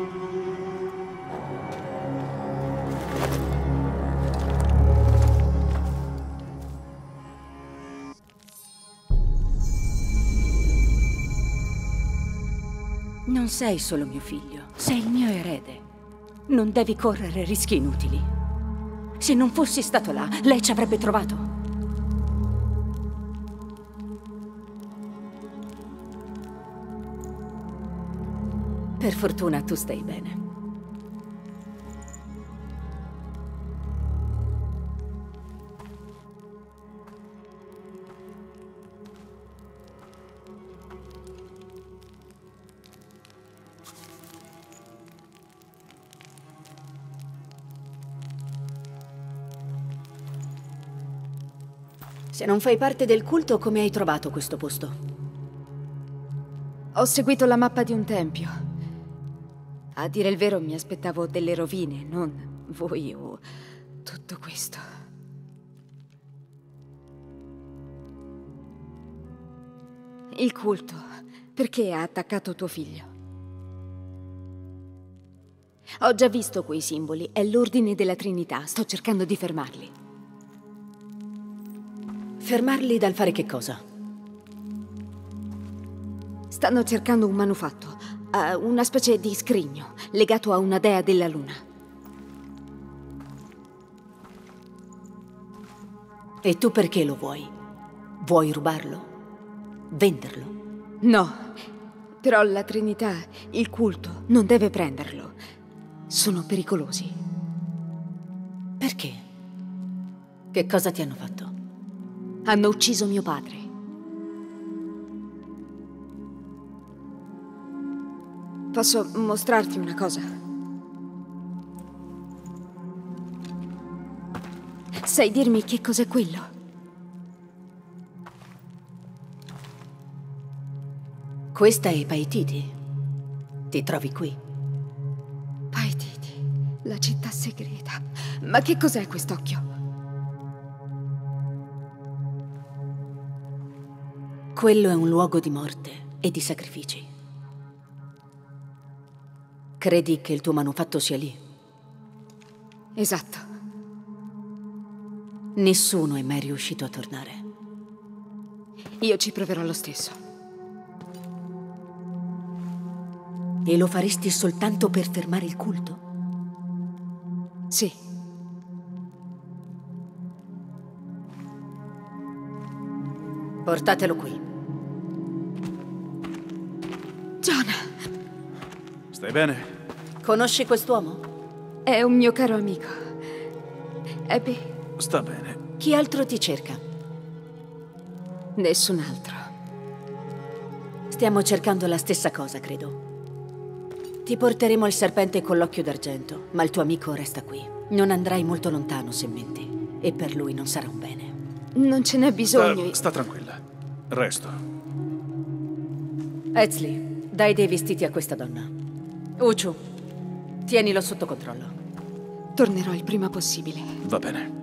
Non sei solo mio figlio, sei il mio erede. Non devi correre rischi inutili. Se non fossi stato là, lei ci avrebbe trovato. Per fortuna tu stai bene. Se non fai parte del culto, come hai trovato questo posto? Ho seguito la mappa di un tempio. A dire il vero mi aspettavo delle rovine, non voi o tutto questo. Il culto. Perché ha attaccato tuo figlio? Ho già visto quei simboli. È l'ordine della Trinità. Sto cercando di fermarli. Fermarli dal fare che cosa? Stanno cercando un manufatto, una specie di scrigno, legato a una dea della luna. E tu perché lo vuoi? Vuoi rubarlo? Venderlo? No, però la Trinità, il culto, non deve prenderlo. Sono pericolosi. Perché? Che cosa ti hanno fatto? Hanno ucciso mio padre. Posso mostrarti una cosa? Sai dirmi che cos'è quello? Questa è Paititi. Ti trovi qui? Paititi, la città segreta. Ma che cos'è quest'occhio? Quello è un luogo di morte e di sacrifici. Credi che il tuo manufatto sia lì? Esatto. Nessuno è mai riuscito a tornare. Io ci proverò lo stesso. E lo faresti soltanto per fermare il culto? Sì. Portatelo qui. John! Stai bene? Conosci quest'uomo? È un mio caro amico. Abby. Sta bene. Chi altro ti cerca? Nessun altro. Stiamo cercando la stessa cosa, credo. Ti porteremo al serpente con l'occhio d'argento, ma il tuo amico resta qui. Non andrai molto lontano se menti, e per lui non sarà un bene. Non ce n'è bisogno. Sta tranquilla. Resto. Ezli, dai dei vestiti a questa donna. Uchu, tienilo sotto controllo. Tornerò il prima possibile. Va bene.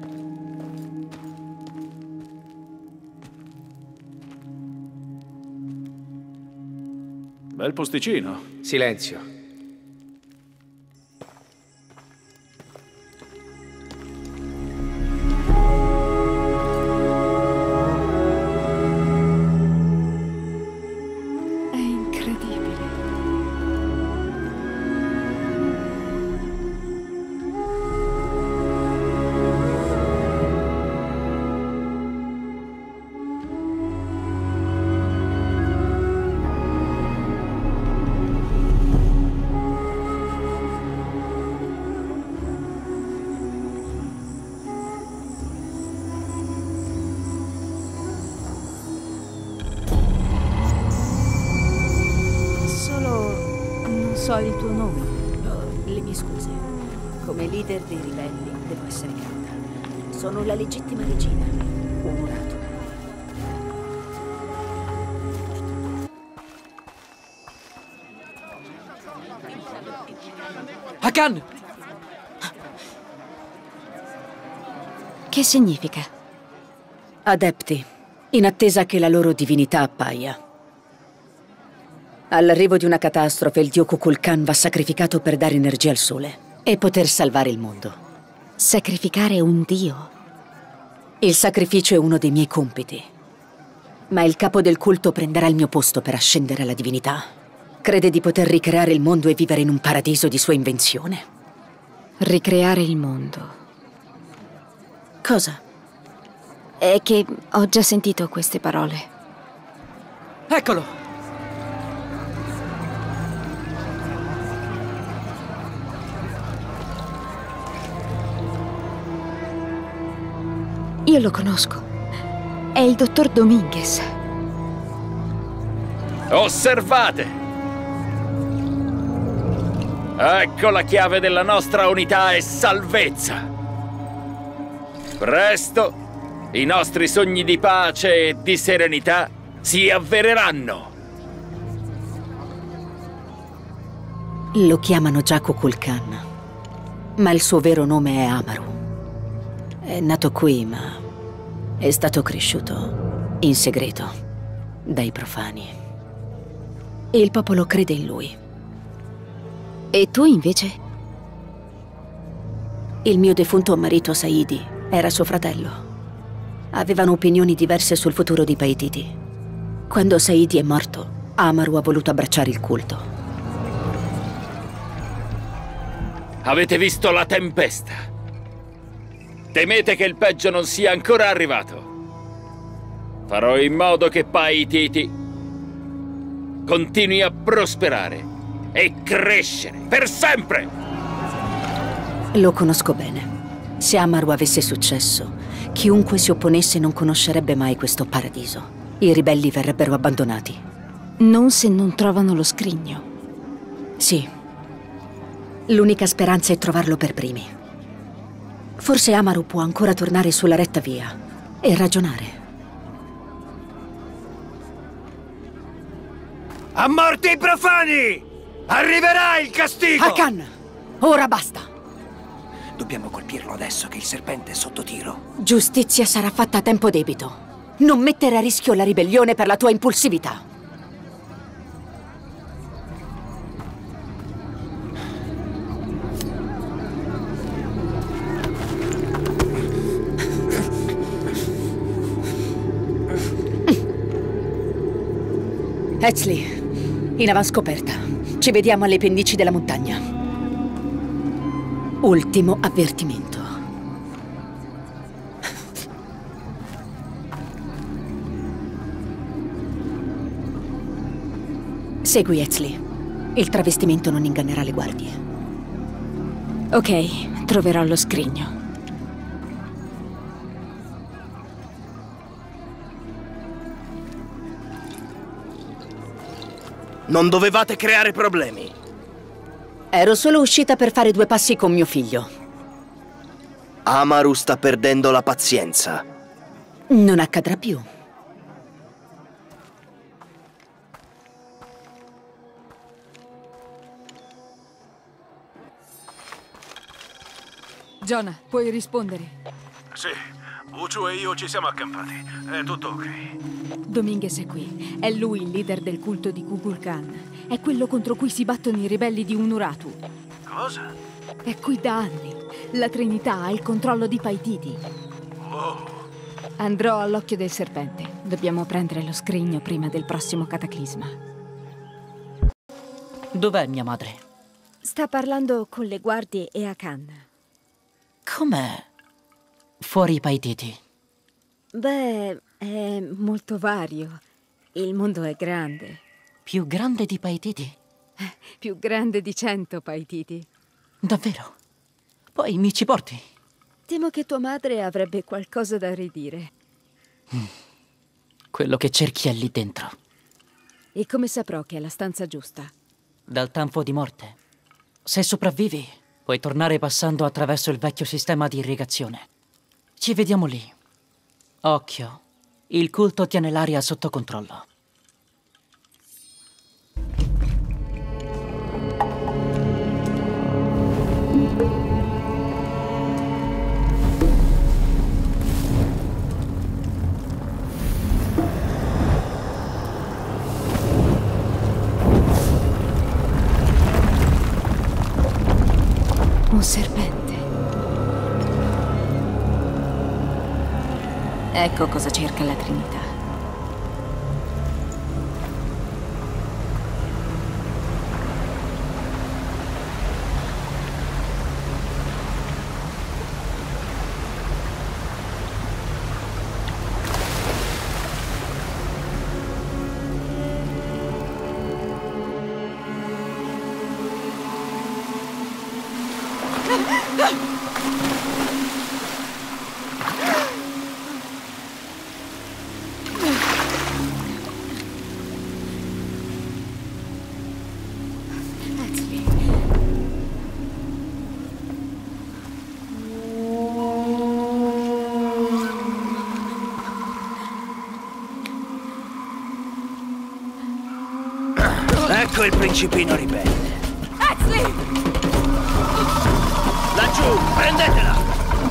Bel posticino. Silenzio. so il tuo nome. Oh, le mie scuse. Come leader dei ribelli devo essere cauta. Sono la legittima regina, Unuratu. Hakan! Che significa? Adepti, in attesa che la loro divinità appaia. All'arrivo di una catastrofe, il dio Kukulkan va sacrificato per dare energia al sole e poter salvare il mondo. Sacrificare un dio? Il sacrificio è uno dei miei compiti. Ma il capo del culto prenderà il mio posto per ascendere alla divinità. Crede di poter ricreare il mondo e vivere in un paradiso di sua invenzione. Ricreare il mondo. Cosa? È che ho già sentito queste parole. Eccolo! Io lo conosco. È il dottor Dominguez. Osservate! Ecco la chiave della nostra unità e salvezza. Presto i nostri sogni di pace e di serenità si avvereranno. Lo chiamano già Kukulkan, ma il suo vero nome è Amaru. È nato qui, ma è stato cresciuto in segreto dai profani. E il popolo crede in lui. E tu invece? Il mio defunto marito Saidi era suo fratello. Avevano opinioni diverse sul futuro di Paititi. Quando Saidi è morto, Amaru ha voluto abbracciare il culto. Avete visto la tempesta? Temete che il peggio non sia ancora arrivato. Farò in modo che Paititi continui a prosperare e crescere per sempre. Lo conosco bene. Se Amaru avesse successo, chiunque si opponesse non conoscerebbe mai questo paradiso. I ribelli verrebbero abbandonati. Non se non trovano lo scrigno. Sì. L'unica speranza è trovarlo per primi. Forse Amaru può ancora tornare sulla retta via e ragionare. A morte i profani! Arriverà il castigo! Hakan! Ora basta! Dobbiamo colpirlo adesso che il serpente è sotto tiro. Giustizia sarà fatta a tempo debito. Non mettere a rischio la ribellione per la tua impulsività. Ezli, in avanscoperta. Ci vediamo alle pendici della montagna. Ultimo avvertimento. Segui Ezli. Il travestimento non ingannerà le guardie. Ok, troverò lo scrigno. Non dovevate creare problemi. Ero solo uscita per fare 2 passi con mio figlio. Amaru sta perdendo la pazienza. Non accadrà più. Jonah, puoi rispondere? Sì, Uchu e io ci siamo accampati. È tutto ok. Dominguez è qui. È lui il leader del culto di Kukulkan. È quello contro cui si battono i ribelli di Unuratu. Cosa? È qui da anni. La Trinità ha il controllo di Paititi. Wow. Andrò all'occhio del serpente. Dobbiamo prendere lo scrigno prima del prossimo cataclisma. Dov'è mia madre? Sta parlando con le guardie e Hakan. Com'è? Fuori i Paititi? Beh, è molto vario. Il mondo è grande. Più grande di Paititi? Più grande di 100 Paititi. Davvero? Poi mi ci porti? Temo che tua madre avrebbe qualcosa da ridire. Quello che cerchi è lì dentro. E come saprò che è la stanza giusta? dal tanfo di morte. Se sopravvivi, puoi tornare passando attraverso il vecchio sistema di irrigazione. Ci vediamo lì. Occhio, il culto tiene l'aria sotto controllo. Un serpente. Ecco cosa cerca la Trinità. Ecco il principino ribelle. Ezli! Laggiù, prendetela!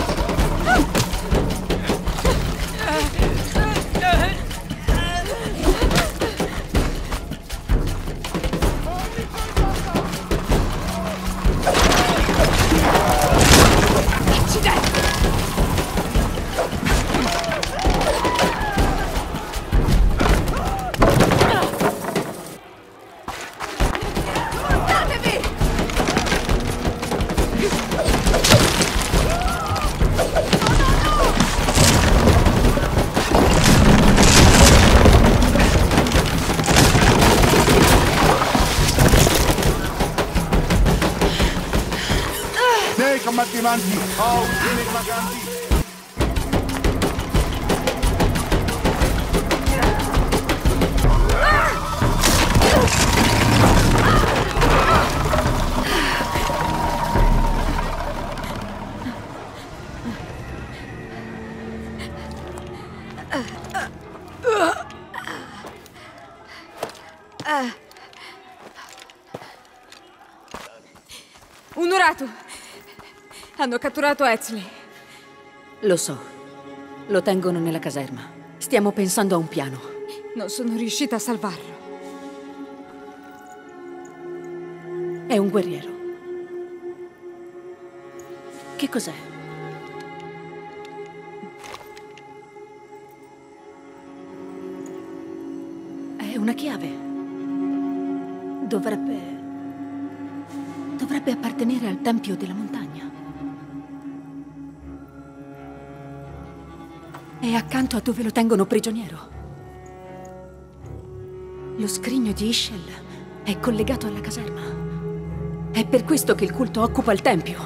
Nei combattimenti, ho ultimi vaganti. Un Uratu! Hanno catturato Ezli. Lo so. Lo tengono nella caserma. Stiamo pensando a un piano. Non sono riuscita a salvarlo. È un guerriero. Che cos'è? È una chiave. Dovrebbe appartenere al Tempio della Montagna. È accanto a dove lo tengono prigioniero. Lo scrigno di Ixchel è collegato alla caserma. È per questo che il culto occupa il Tempio.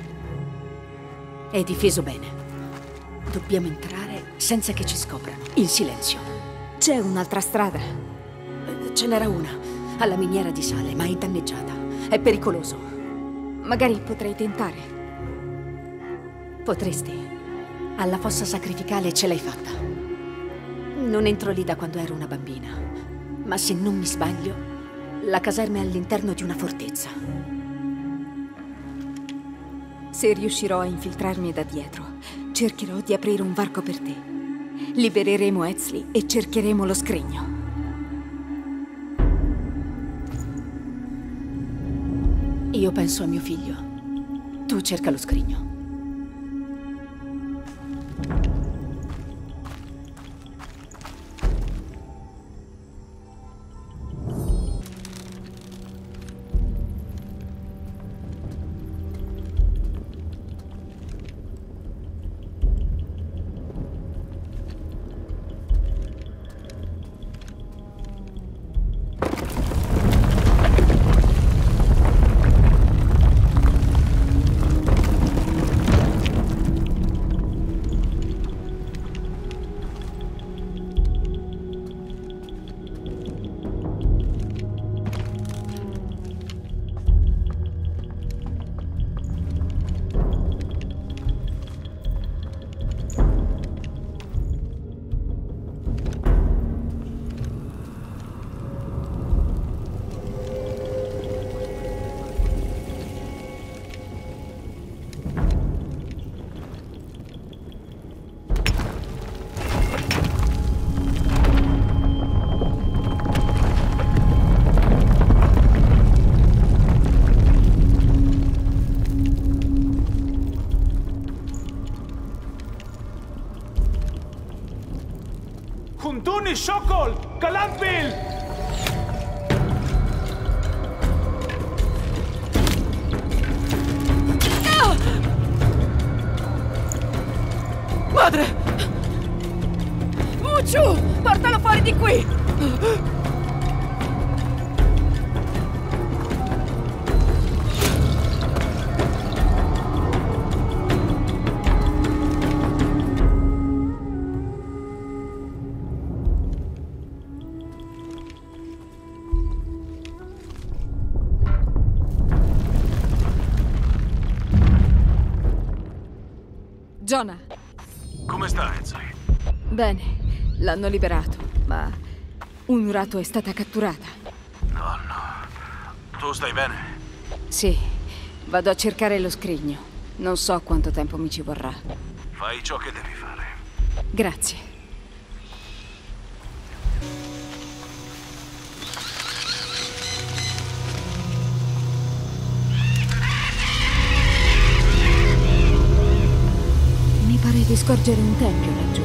È difeso bene. Dobbiamo entrare senza che ci scoprano, in silenzio. C'è un'altra strada? Ce n'era una, alla miniera di sale, ma è danneggiata. È pericoloso. Magari potrei tentare. Potresti. Alla fossa sacrificale ce l'hai fatta. Non entro lì da quando ero una bambina. Ma se non mi sbaglio, la caserma è all'interno di una fortezza. Se riuscirò a infiltrarmi da dietro, cercherò di aprire un varco per te. Libereremo Ezli e cercheremo lo scrigno. Io penso a mio figlio. Tu cerca lo scrigno. Yuri, Sokol, Kalambil! Madre! Mucciu! Portalo fuori di qui! Jonah. Come sta, Enzo? Bene, l'hanno liberato, ma Unuratu è stata catturata. No, no. Tu stai bene? Sì, vado a cercare lo scrigno. Non so quanto tempo mi ci vorrà. Fai ciò che devi fare. Grazie. Mi pare di scorgere un tempio laggiù.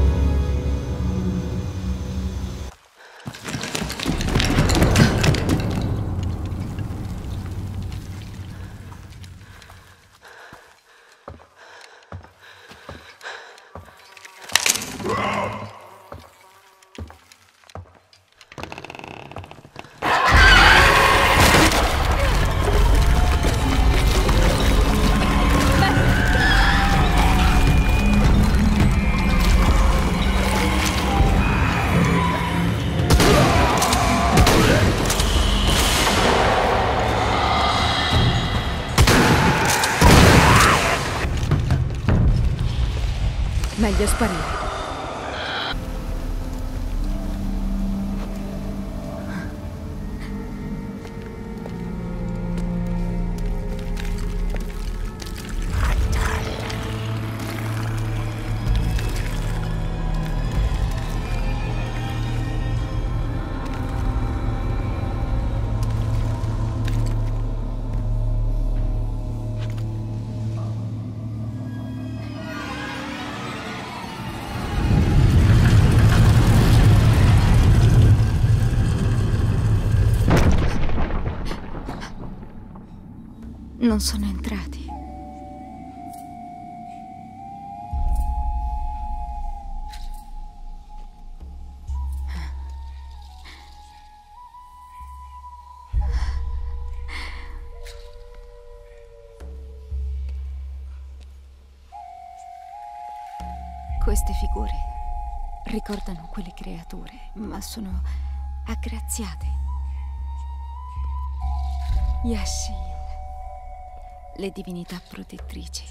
Meglio sparire. Non sono entrati. Queste figure ricordano quelle creature, ma sono aggraziate. Yashil. Le divinità protettrici.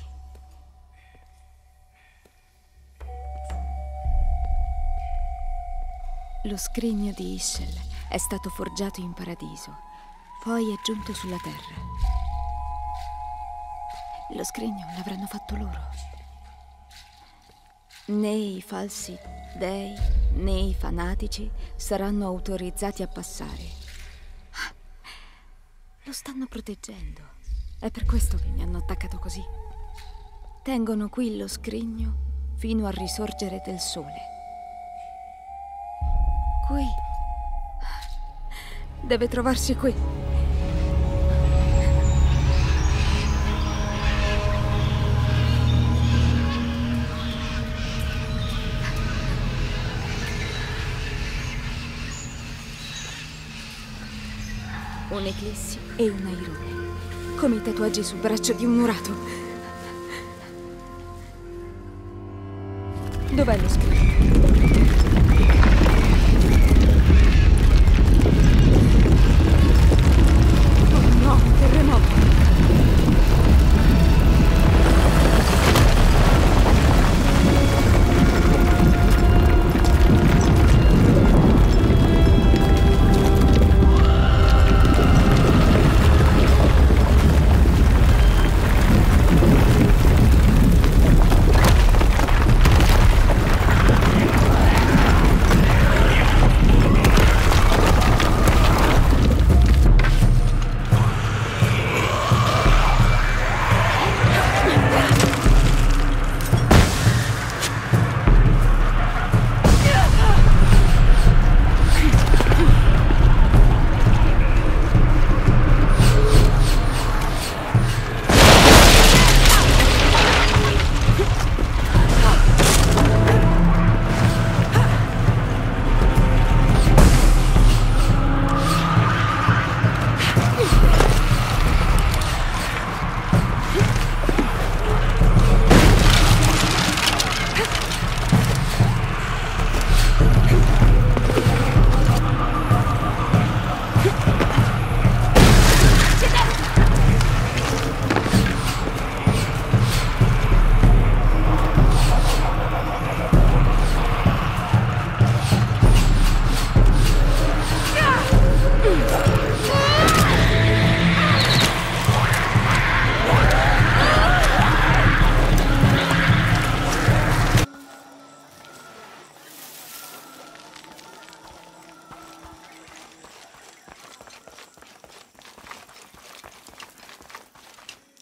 Lo scrigno di Ixchel è stato forgiato in paradiso, poi è giunto sulla terra. Lo scrigno l'avranno fatto loro. Né i falsi dei né i fanatici saranno autorizzati a passare. Lo stanno proteggendo. È per questo che mi hanno attaccato così. Tengono qui lo scrigno fino al risorgere del sole. Qui. Deve trovarsi qui. Un'eclissi e un airone. Come i tatuaggi sul braccio di Unuratu. Dov'è lo scrigno? Oh no, terremoto!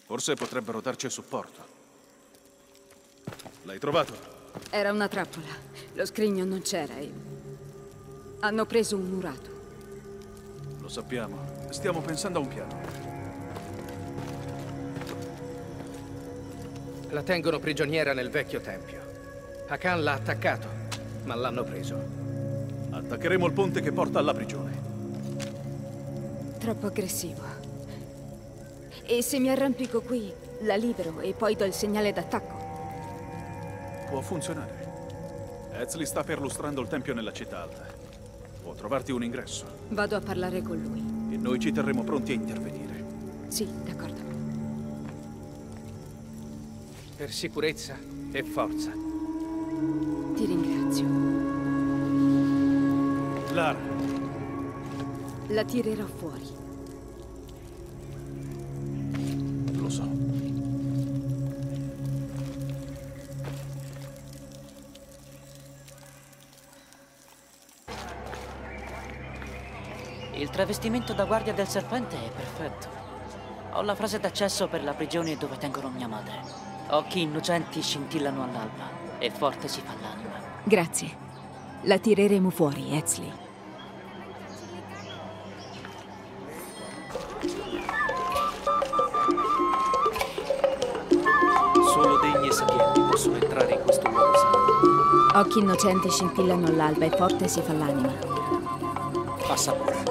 Forse potrebbero darci supporto. L'hai trovato? Era una trappola. Lo scrigno non c'era e... hanno preso un murato. Lo sappiamo. Stiamo pensando a un piano. La tengono prigioniera nel vecchio tempio. Hakan l'ha attaccato, ma l'hanno preso. Attaccheremo il ponte che porta alla prigione. Troppo aggressivo. E se mi arrampico qui, la libero e poi do il segnale d'attacco? Può funzionare. Ezli sta perlustrando il tempio nella città alta. Può trovarti un ingresso. Vado a parlare con lui. E noi ci terremo pronti a intervenire. Sì, d'accordo. Per sicurezza e forza. Ti ringrazio. Lara. La tirerò fuori. Lo so. Il travestimento da guardia del serpente è perfetto. Ho la frase d'accesso per la prigione dove tengono mia madre. Occhi innocenti scintillano all'alba e forte si fa l'anima. Grazie. La tireremo fuori, Ezli. Solo degni e sapienti possono entrare in questo luogo santo. Occhi innocenti scintillano all'alba e forte si fa l'anima. Passa pure.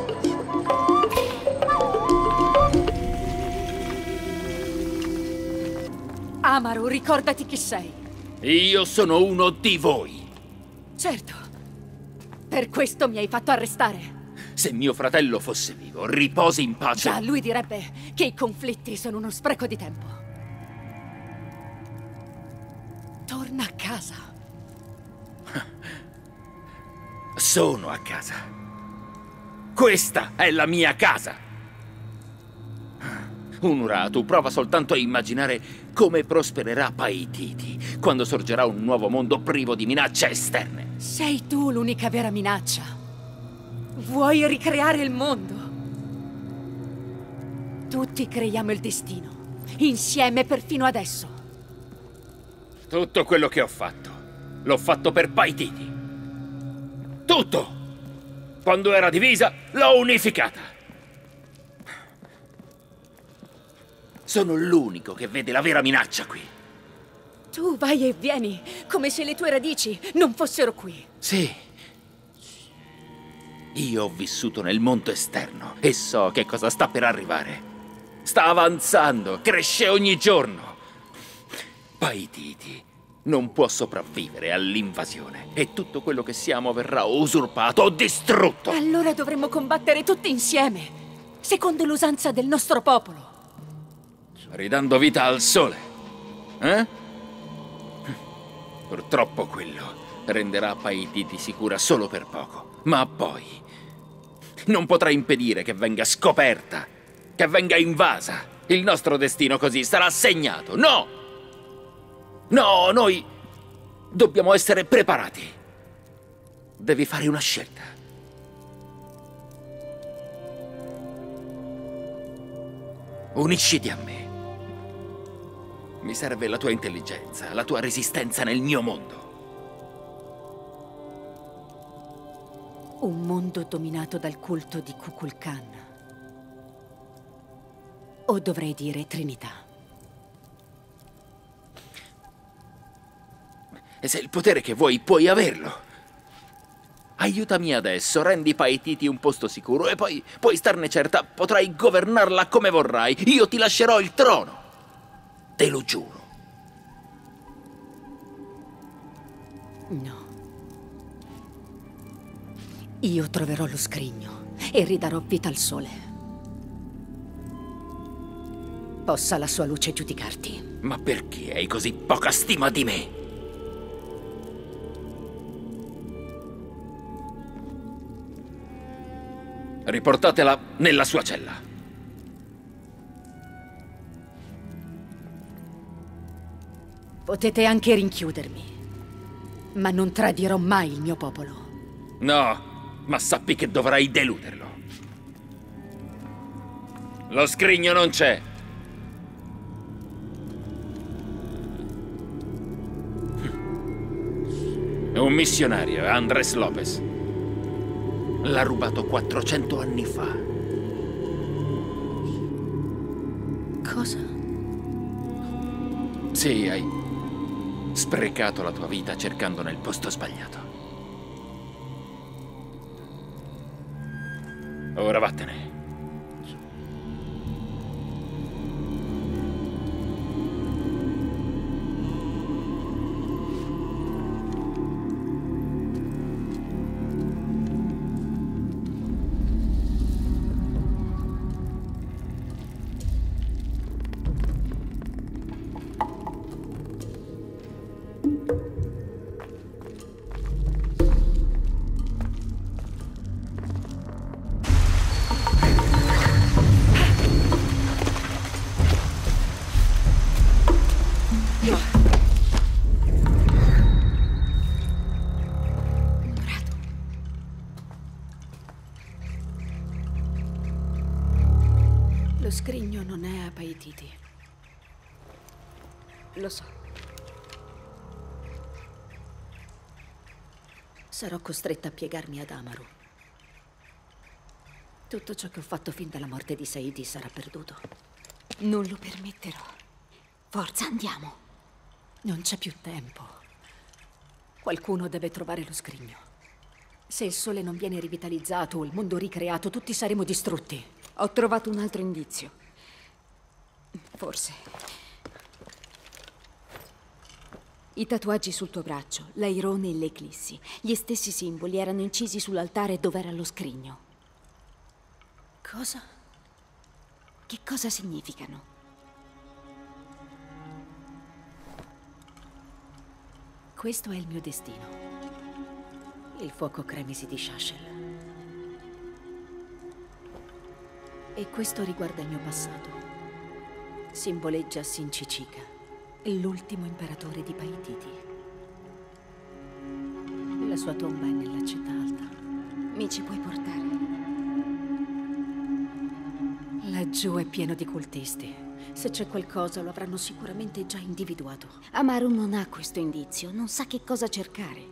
Amaru, ricordati chi sei. Io sono uno di voi. Certo. Per questo mi hai fatto arrestare. Se mio fratello fosse vivo, riposi in pace. Già, lui direbbe che i conflitti sono uno spreco di tempo. Torna a casa. Sono a casa. Questa è la mia casa. Unuratu prova soltanto a immaginare come prospererà Paititi quando sorgerà un nuovo mondo privo di minacce esterne. Sei tu l'unica vera minaccia. Vuoi ricreare il mondo? Tutti creiamo il destino, insieme perfino adesso. Tutto quello che ho fatto, l'ho fatto per Paititi. Tutto! Quando era divisa, l'ho unificata. Sono l'unico che vede la vera minaccia qui. Tu vai e vieni, come se le tue radici non fossero qui. Sì. Io ho vissuto nel mondo esterno e so che cosa sta per arrivare. Sta avanzando, cresce ogni giorno. Paititi non può sopravvivere all'invasione e tutto quello che siamo verrà usurpato o distrutto. Allora dovremmo combattere tutti insieme, secondo l'usanza del nostro popolo. Ridando vita al sole, eh? Purtroppo quello renderà Paititi sicura solo per poco, ma poi non potrà impedire che venga scoperta, che venga invasa. Il nostro destino così sarà segnato. No! No, noi dobbiamo essere preparati. Devi fare una scelta. Unisciti a me. Mi serve la tua intelligenza, la tua resistenza nel mio mondo. Un mondo dominato dal culto di Kukulkan. O dovrei dire Trinità. E se il potere che vuoi, puoi averlo. Aiutami adesso, rendi Paititi un posto sicuro e poi puoi starne certa, potrai governarla come vorrai. Io ti lascerò il trono. Te lo giuro. No. Io troverò lo scrigno e ridarò vita al sole. Possa la sua luce giudicarti. Ma perché hai così poca stima di me? Riportatela nella sua cella. Potete anche rinchiudermi, ma non tradirò mai il mio popolo. No, ma sappi che dovrai deluderlo. Lo scrigno non c'è. Un missionario, Andrés López. L'ha rubato 400 anni fa. Cosa? Sì, hai sprecato la tua vita cercando nel posto sbagliato. Ora vattene. Lo scrigno non è a Paititi. Lo so. Sarò costretta a piegarmi ad Amaru. Tutto ciò che ho fatto fin dalla morte di Saidi sarà perduto. Non lo permetterò. Forza, andiamo. Non c'è più tempo. Qualcuno deve trovare lo scrigno. Se il sole non viene rivitalizzato o il mondo ricreato, tutti saremo distrutti. Ho trovato un altro indizio. Forse. I tatuaggi sul tuo braccio, l'airone e le eclissi, gli stessi simboli erano incisi sull'altare dove era lo scrigno. Cosa? Che cosa significano? Questo è il mio destino. Il fuoco cremisi di Shashel. E questo riguarda il mio passato. Simboleggia Sinchichika, l'ultimo imperatore di Paititi. La sua tomba è nella città alta. Mi ci puoi portare? Laggiù è pieno di cultisti. Se c'è qualcosa lo avranno sicuramente già individuato. Amaru non ha questo indizio, non sa che cosa cercare.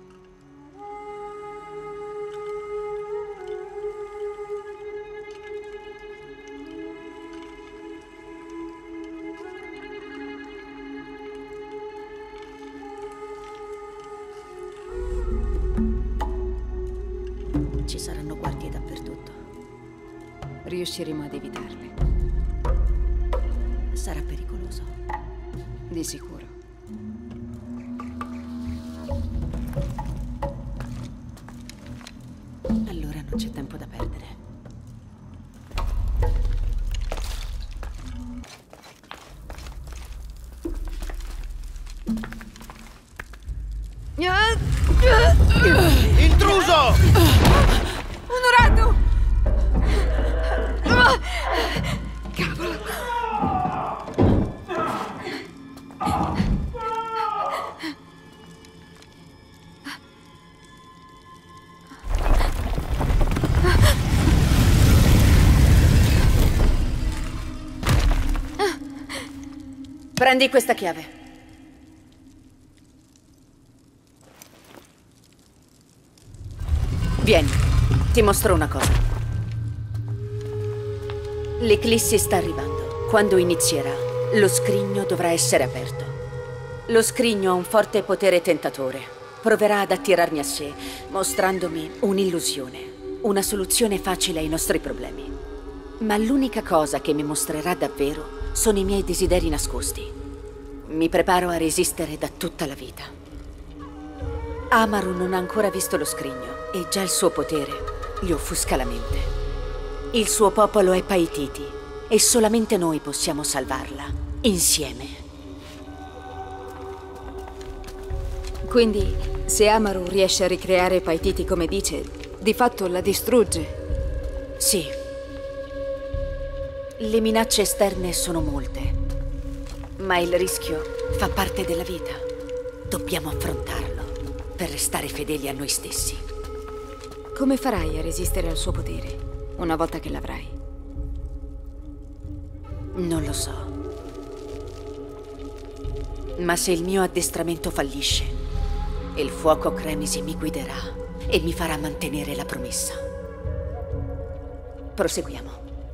Ci saranno guardie dappertutto. Riusciremo ad evitarle. Sarà pericoloso. Di sicuro. Allora non c'è tempo da perdere. Intruso! Onorato! Cavolo! Prendi questa chiave. Vieni, ti mostro una cosa. L'eclissi sta arrivando. Quando inizierà, lo scrigno dovrà essere aperto. Lo scrigno ha un forte potere tentatore. Proverà ad attirarmi a sé, mostrandomi un'illusione, una soluzione facile ai nostri problemi. Ma l'unica cosa che mi mostrerà davvero sono i miei desideri nascosti. Mi preparo a resistere da tutta la vita. Amaru non ha ancora visto lo scrigno e già il suo potere gli offusca la mente. Il suo popolo è Paititi e solamente noi possiamo salvarla, insieme. Quindi, se Amaru riesce a ricreare Paititi come dice, di fatto la distrugge? Sì. Le minacce esterne sono molte, ma il rischio fa parte della vita. Dobbiamo affrontarlo per restare fedeli a noi stessi. Come farai a resistere al suo potere, una volta che l'avrai? Non lo so. Ma se il mio addestramento fallisce, Il fuoco Cremisi mi guiderà e mi farà mantenere la promessa. Proseguiamo.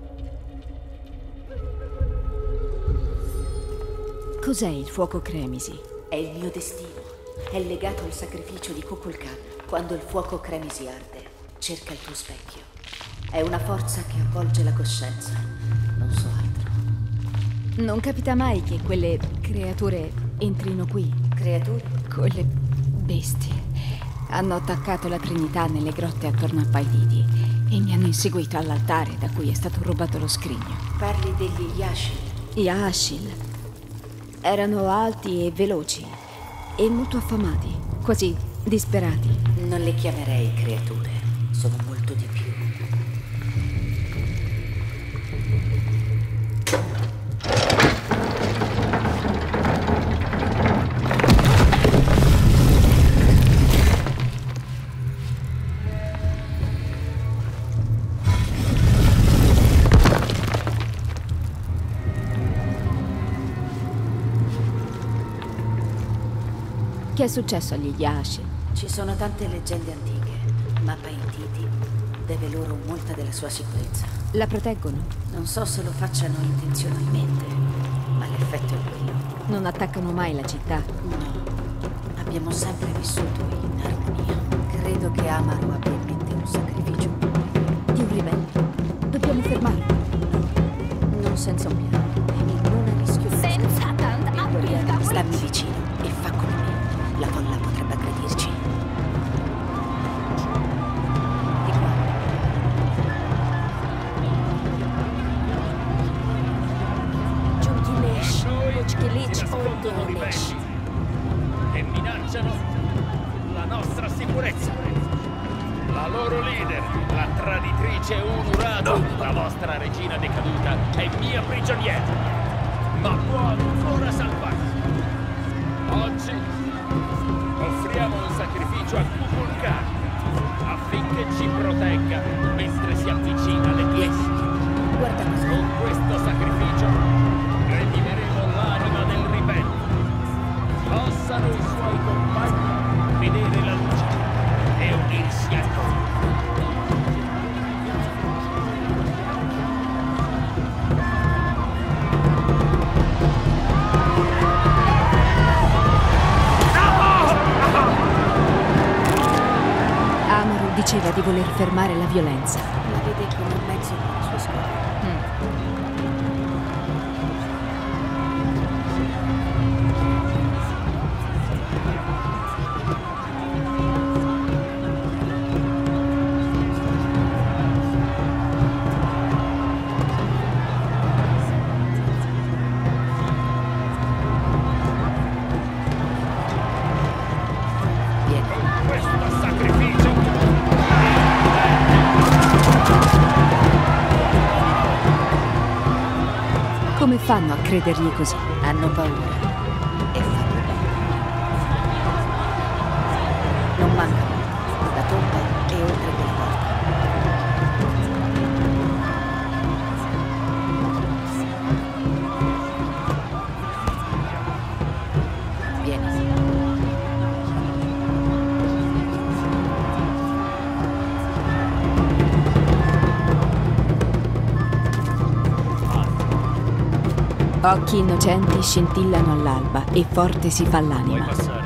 Cos'è il fuoco Cremisi? È il mio destino. È legato al sacrificio di Kukulkan. Quando il fuoco Cremisi arde, cerca il tuo specchio. È una forza che avvolge la coscienza. Non so altro. Non capita mai che quelle creature entrino qui? Creature? Quelle bestie. Hanno attaccato la Trinità nelle grotte attorno a Paididi e mi hanno inseguito all'altare da cui è stato rubato lo scrigno. Parli degli Yashil? Yashil. Erano alti e veloci e molto affamati, quasi disperati. Non le chiamerei creature, sono molto di più. Che è successo agli Yashil? Ci sono tante leggende antiche, ma Paititi deve loro molta della sua sicurezza. La proteggono? Non so se lo facciano intenzionalmente, ma l'effetto è quello. Non attaccano mai la città? No, abbiamo sempre vissuto in armonia. Credo che Amaru abbia in mente un sacrificio di un ribelle. Dobbiamo fermarlo. Non senza un piano. Non a rischio di senza tanta abilità. Stammi vicino e fa come me. La folla potrebbe aggredirci. Di qua. Giungilesh, Ochkilic, Oldonesh. E minacciano la nostra sicurezza. La loro leader, la traditrice Unuratu, la vostra regina decaduta, è mia prigioniera. Ma può ancora salvarsi. Oggi offriamo un sacrificio a Kukulkan affinché ci protegga mentre si avvicina all'eclissi. Guarda cosa. Con questo sacrificio redimeremo l'anima del ribelle. Possano i suoi compagni vedere la luce e unirsi a noi. Diceva di voler fermare la violenza. La vede come un mezzo per il suo scopo. Come fanno a credergli così? Hanno paura. E fanno bene. Non manca molto. La tomba è oltre quella porta. Vieni. Occhi innocenti scintillano all'alba e forte si fa l'anima. Puoi passare.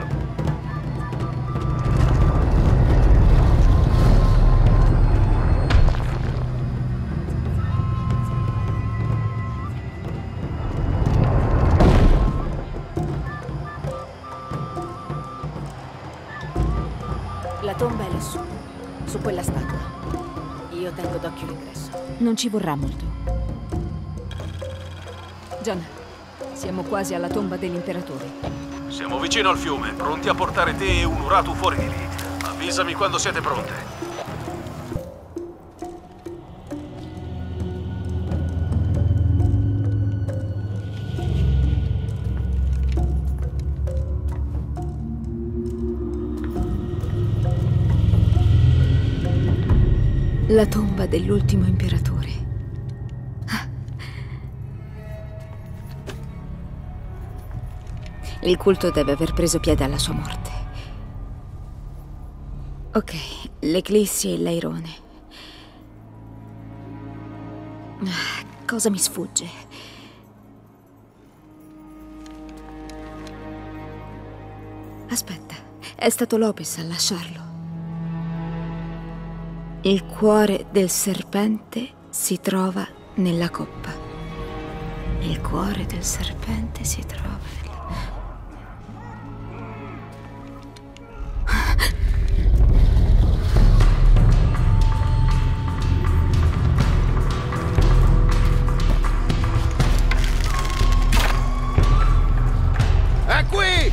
La tomba è lassù, su quella statua. Io tengo d'occhio l'ingresso. Non ci vorrà molto. John, siamo quasi alla tomba dell'imperatore. Siamo vicino al fiume, pronti a portare te e Unuratu fuori di lì. Avvisami quando siete pronte. La tomba dell'ultimo imperatore. Il culto deve aver preso piede alla sua morte. Ok, l'eclissi e l'airone. Cosa mi sfugge? Aspetta, è stato Lopez a lasciarlo. Il cuore del serpente si trova nella coppa. Il cuore del serpente si trova È qui!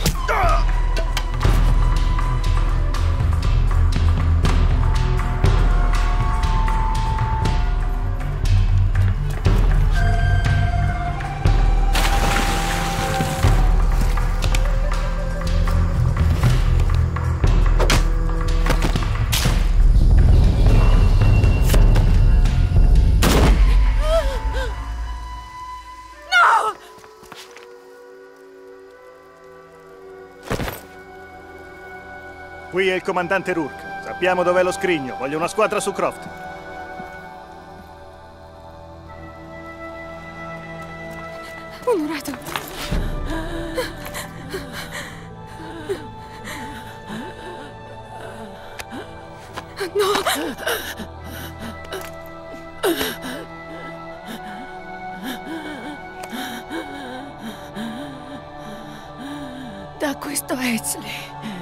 Qui è il comandante Rourke. Sappiamo dov'è lo scrigno. Voglio una squadra su Croft. Onorato. No! Da questo Ezli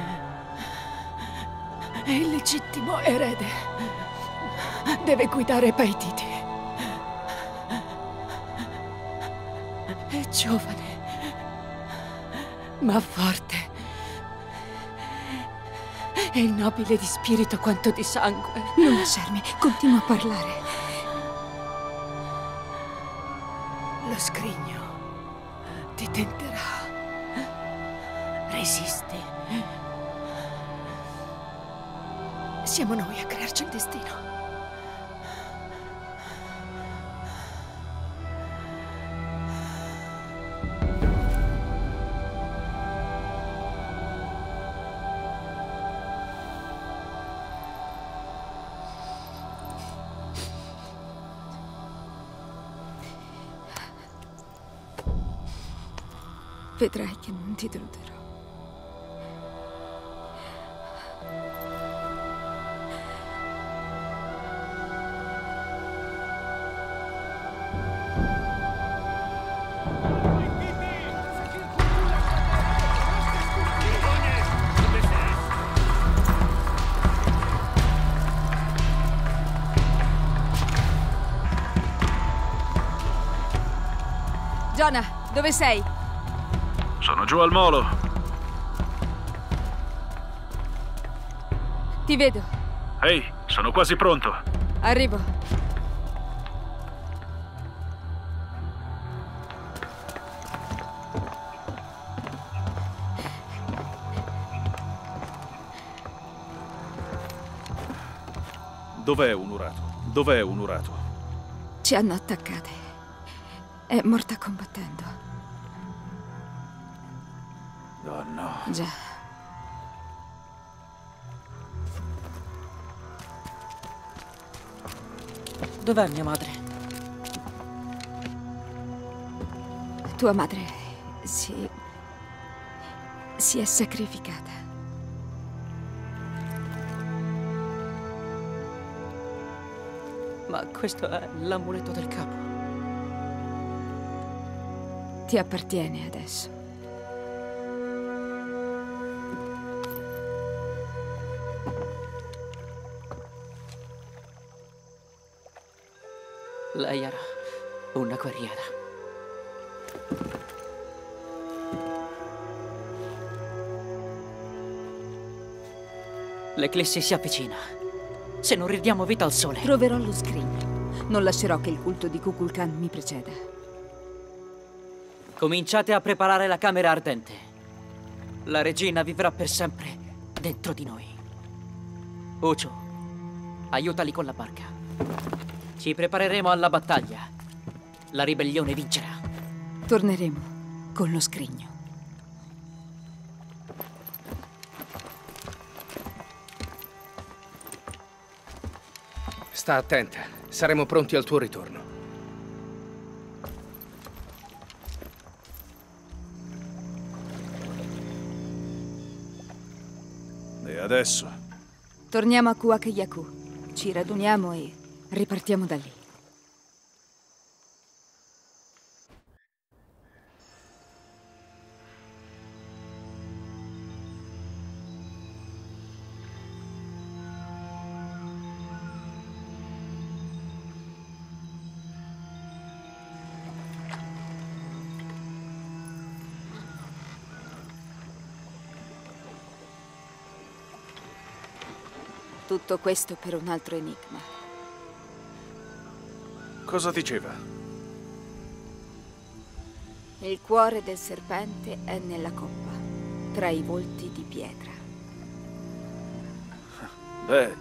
è il legittimo erede. Deve guidare Paititi. È giovane, ma forte. È nobile di spirito quanto di sangue. Non lasciarmi, continua a parlare. Lo scrigno ti tenterà. Resisti. Siamo noi a crearci il destino. Vedrai che non ti deluderò. Jonah, dove sei? Sono giù al molo. Ti vedo. Ehi, sono quasi pronto. Arrivo. Dov'è Unurato? Dov'è Unurato? Ci hanno attaccate. È morta combattendo. Oh no. Già. Dov'è mia madre? Tua madre si è sacrificata. Ma questo è l'amuleto del capo. Ti appartiene adesso. Lei era una guerriera. L'eclissi si avvicina. Se non ridiamo vita al sole. Troverò lo scrigno. Non lascerò che il culto di Kukulkan mi preceda. Cominciate a preparare la camera ardente. La regina vivrà per sempre dentro di noi. Ucho, aiutali con la barca. Ci prepareremo alla battaglia. La ribellione vincerà. Torneremo con lo scrigno. Sta attenta, saremo pronti al tuo ritorno. E adesso? Torniamo a Kuwaq Yaku. Ci raduniamo e ripartiamo da lì. Tutto questo per un altro enigma. Cosa diceva? Il cuore del serpente è nella coppa, tra i volti di pietra. Beh,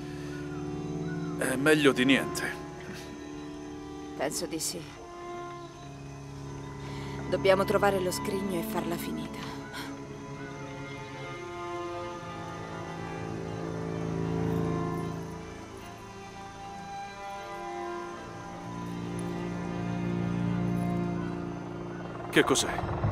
è meglio di niente. Penso di sì. Dobbiamo trovare lo scrigno e farla finita. Che cos'è?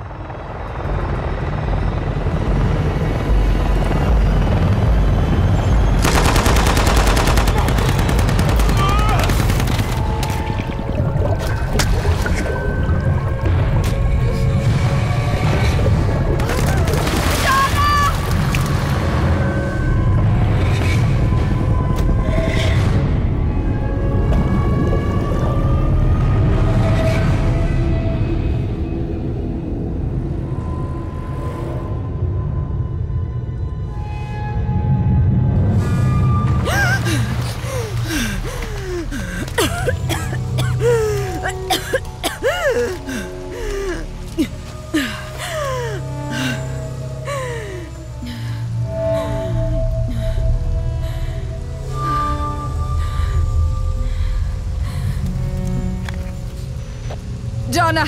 Jonah!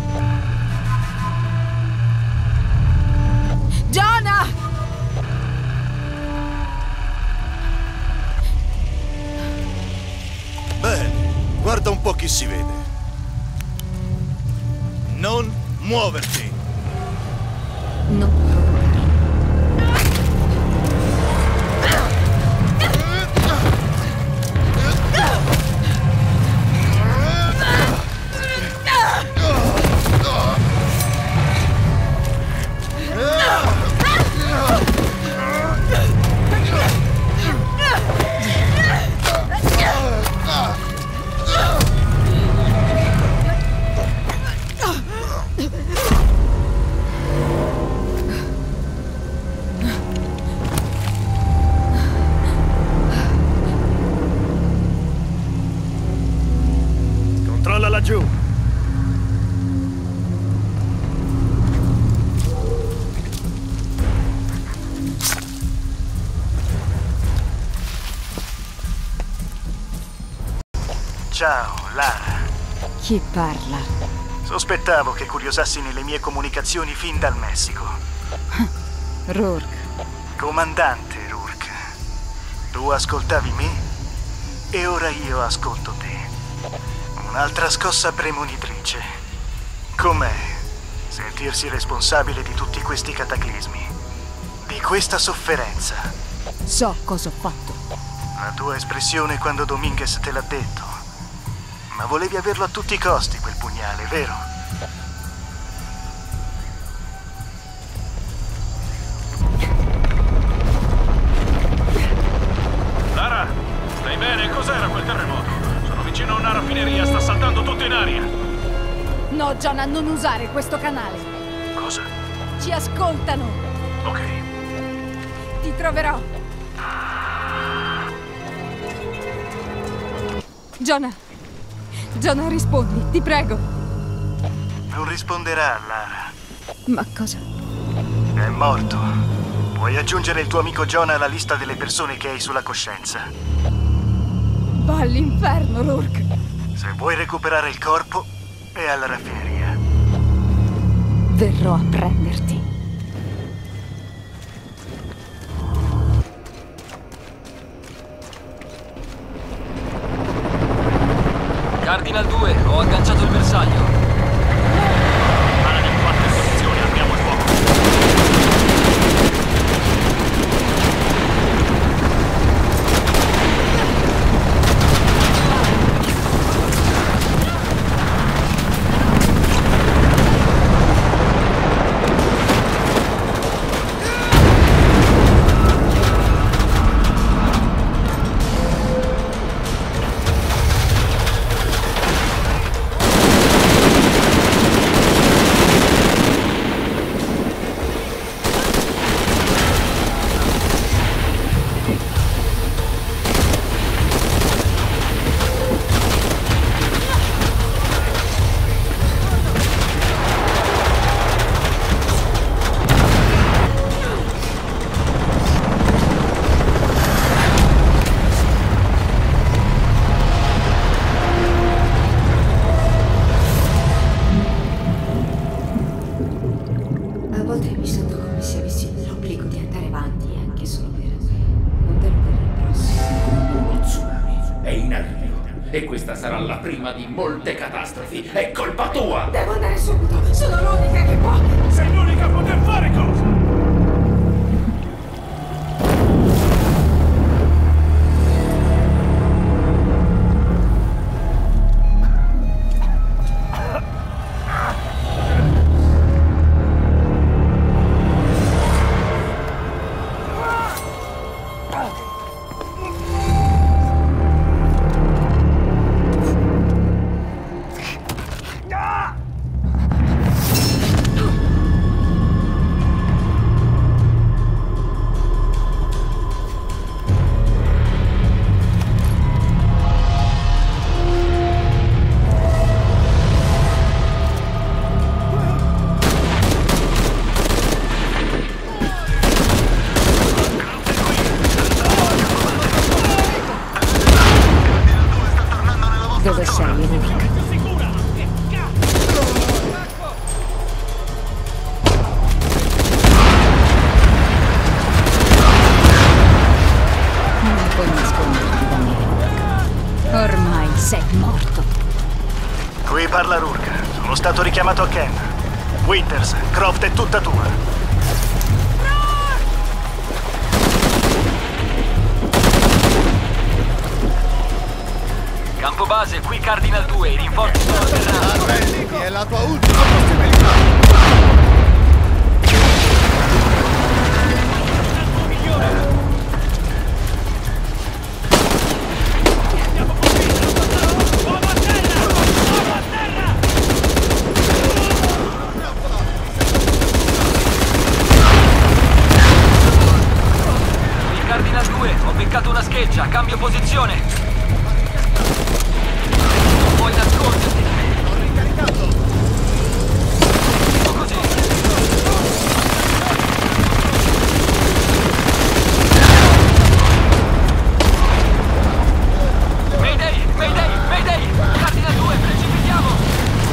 Jonah! Bene, guarda un po' chi si vede. Non muoverti! No. Controlla laggiù. Ciao, Lara. Chi parla? Sospettavo che curiosassi nelle mie comunicazioni fin dal Messico. Rourke. Comandante Rourke. Tu ascoltavi me e ora io ascolto te. Un'altra scossa premonitrice. Com'è sentirsi responsabile di tutti questi cataclismi? Di questa sofferenza? So cosa ho fatto. La tua espressione quando Dominguez te l'ha detto. Ma volevi averlo a tutti i costi, quel pugnale, vero? Lara, stai bene? Cos'era quel terremoto? Sono vicino a una raffineria, sta saltando tutto in aria. No, Jonah, non usare questo canale. Cosa? Ci ascoltano. Ok. Ti troverò. Jonah, rispondi, ti prego. Non risponderà, Lara. Ma cosa? È morto. Puoi aggiungere il tuo amico Jonah alla lista delle persone che hai sulla coscienza. Va all'inferno, Rourke. Se vuoi recuperare il corpo, è alla raffineria. Verrò a prenderti. Cardinal 2, ho agganciato il bersaglio. Paladin 4 in posizione, apriamo il fuoco. E questa sarà la prima di molte catastrofi. È colpa tua! Devo andare subito. Sono l'unica che può. Sei l'unica a poter fare cosa? Dove sei, Enrico? Non puoi nasconderti da me. Ormai sei morto. Qui parla Rourke. Sono stato richiamato a Ken. Winters, Croft è tutta tua. Campo base, qui Cardinal 2, i rinforzi sono atterrati. Arrendi, è la tua ultima possibilità. Il Cardinal 2, ho beccato una scheggia, cambio posizione. Puoi nasconderti. Ho ricaricato. Così. Mayday, Mayday, Mayday! Cardinal 2, precipitiamo!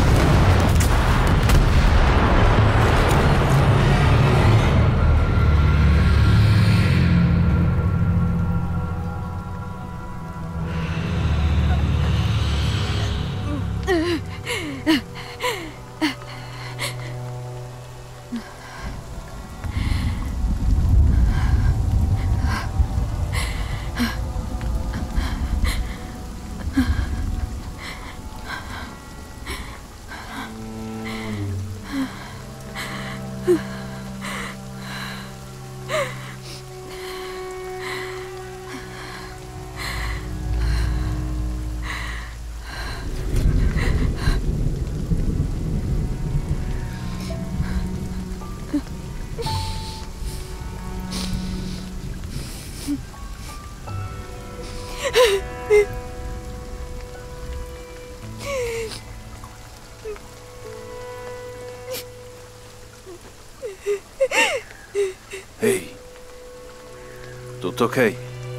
Ehi, tutto ok?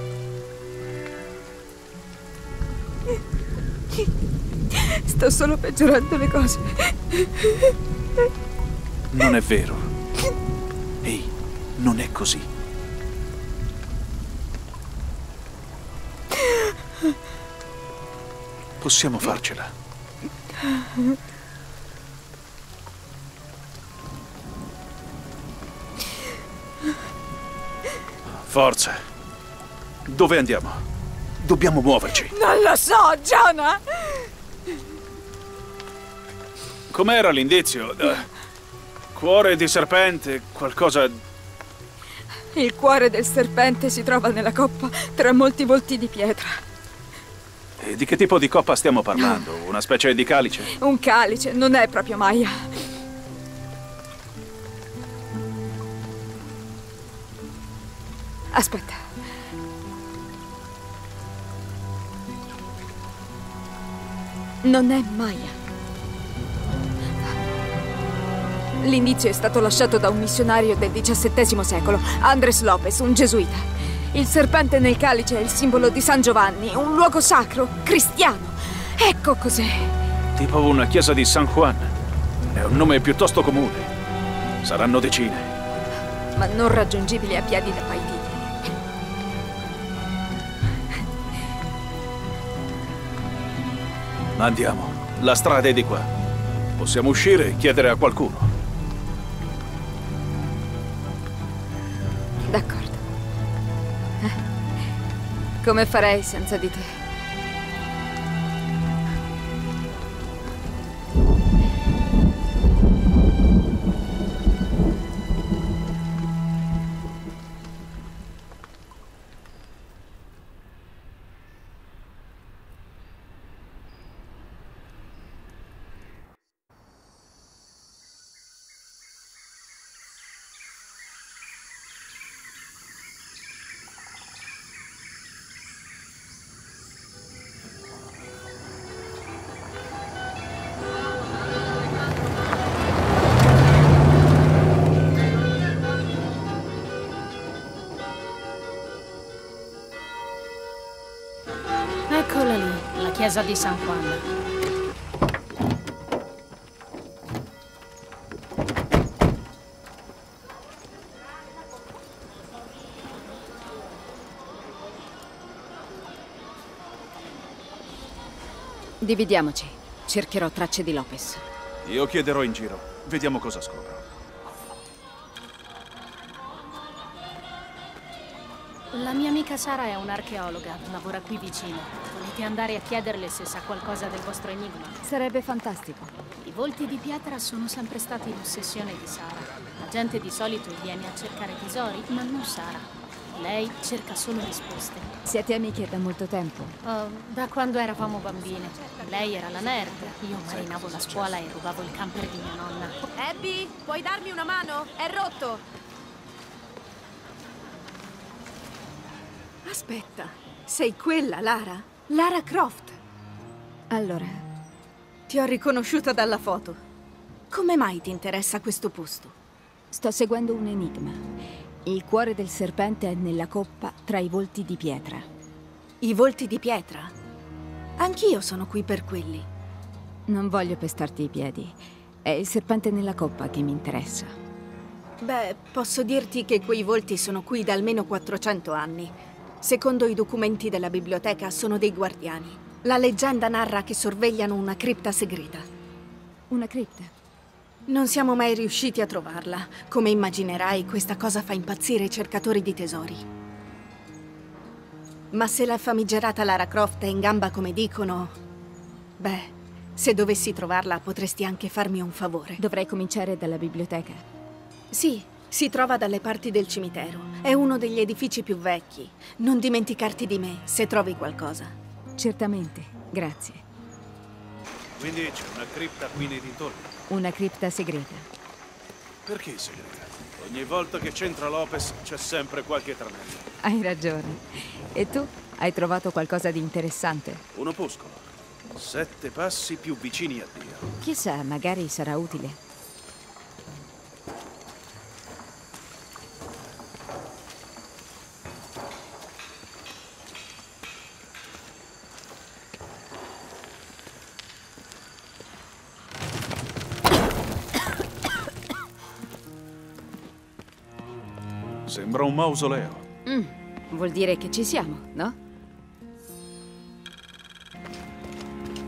Sto solo peggiorando le cose. Non è vero. Ehi, non è così. Possiamo farcela. Forza. Dove andiamo? Dobbiamo muoverci. Non lo so, Jonah! Com'era l'indizio? Cuore di serpente, qualcosa... Il cuore del serpente si trova nella coppa tra molti volti di pietra. E di che tipo di coppa stiamo parlando? Una specie di calice? Un calice, non è proprio Maya. Aspetta. Non è Maya. L'indizio è stato lasciato da un missionario del XVII secolo, Andrés López, un gesuita. Il serpente nel calice è il simbolo di San Giovanni, un luogo sacro, cristiano. Ecco cos'è. Tipo una chiesa di San Juan. È un nome piuttosto comune. Saranno decine. Ma non raggiungibili a piedi da Paititi. Andiamo. La strada è di qua. Possiamo uscire e chiedere a qualcuno. D'accordo. Come farei senza di te? Eccola lì, la chiesa di San Juan. Dividiamoci. Cercherò tracce di López. Io chiederò in giro. Vediamo cosa scopro. La mia amica Sara è un'archeologa, lavora qui vicino. Volete andare a chiederle se sa qualcosa del vostro enigma? Sarebbe fantastico. I volti di pietra sono sempre stati l'ossessione di Sara. La gente di solito viene a cercare tesori, ma non Sara. Lei cerca solo risposte. Siete amiche da molto tempo? Oh, da quando eravamo bambine. Lei era la nerd, io marinavo la scuola e rubavo il camper di mia nonna. Abby, puoi darmi una mano? È rotto! Aspetta, sei quella, Lara? Lara Croft. Allora, ti ho riconosciuta dalla foto. Come mai ti interessa questo posto? Sto seguendo un enigma. Il cuore del serpente è nella coppa tra i volti di pietra. I volti di pietra? Anch'io sono qui per quelli. Non voglio pestarti i piedi. È il serpente nella coppa che mi interessa. Beh, posso dirti che quei volti sono qui da almeno 400 anni. Secondo i documenti della biblioteca sono dei guardiani. La leggenda narra che sorvegliano una cripta segreta. Una cripta? Non siamo mai riusciti a trovarla. Come immaginerai, questa cosa fa impazzire i cercatori di tesori. Ma se la famigerata Lara Croft è in gamba come dicono... Beh, se dovessi trovarla potresti anche farmi un favore. Dovrei cominciare dalla biblioteca? Sì. Si trova dalle parti del cimitero. È uno degli edifici più vecchi. Non dimenticarti di me se trovi qualcosa. Certamente, grazie. Quindi c'è una cripta qui nei dintorni? Una cripta segreta. Perché segreta? Ogni volta che c'entra López c'è sempre qualche tranello. Hai ragione. E tu? Hai trovato qualcosa di interessante? Un opuscolo. 7 passi più vicini a Dio. Chissà, magari sarà utile. Sembra un mausoleo. Vuol dire che ci siamo, no?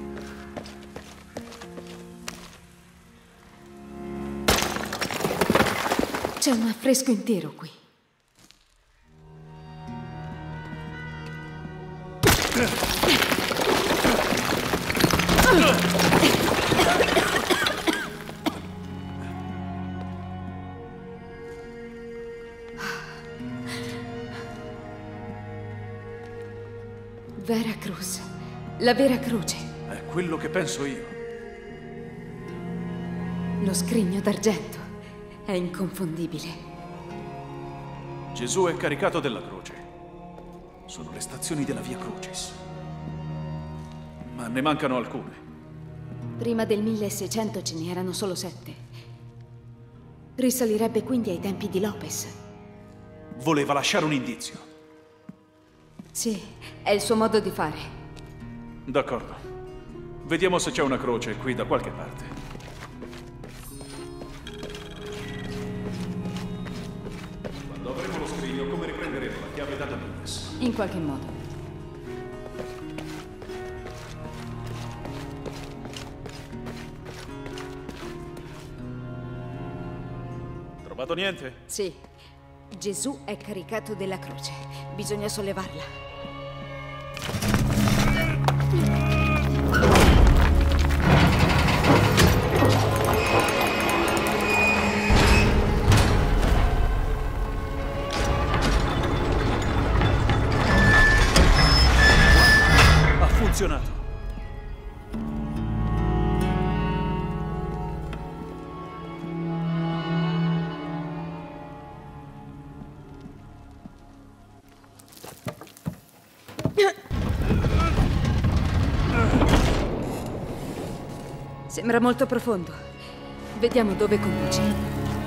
C'è un affresco intero qui. Vera Cruz. La vera croce. È quello che penso io. Lo scrigno d'argento. È inconfondibile. Gesù è caricato della croce. Sono le stazioni della Via Crucis. Ma ne mancano alcune. Prima del 1600 ce ne erano solo 7. Risalirebbe quindi ai tempi di Lopez. Voleva lasciare un indizio. Sì, è il suo modo di fare. D'accordo. Vediamo se c'è una croce qui da qualche parte. Quando avremo lo scrigno, come riprenderemo la chiave data Minnes? In qualche modo. Trovato niente? Sì. Gesù è caricato della croce. Bisogna sollevarla. Ha funzionato. Sembra molto profondo. Vediamo dove conduce.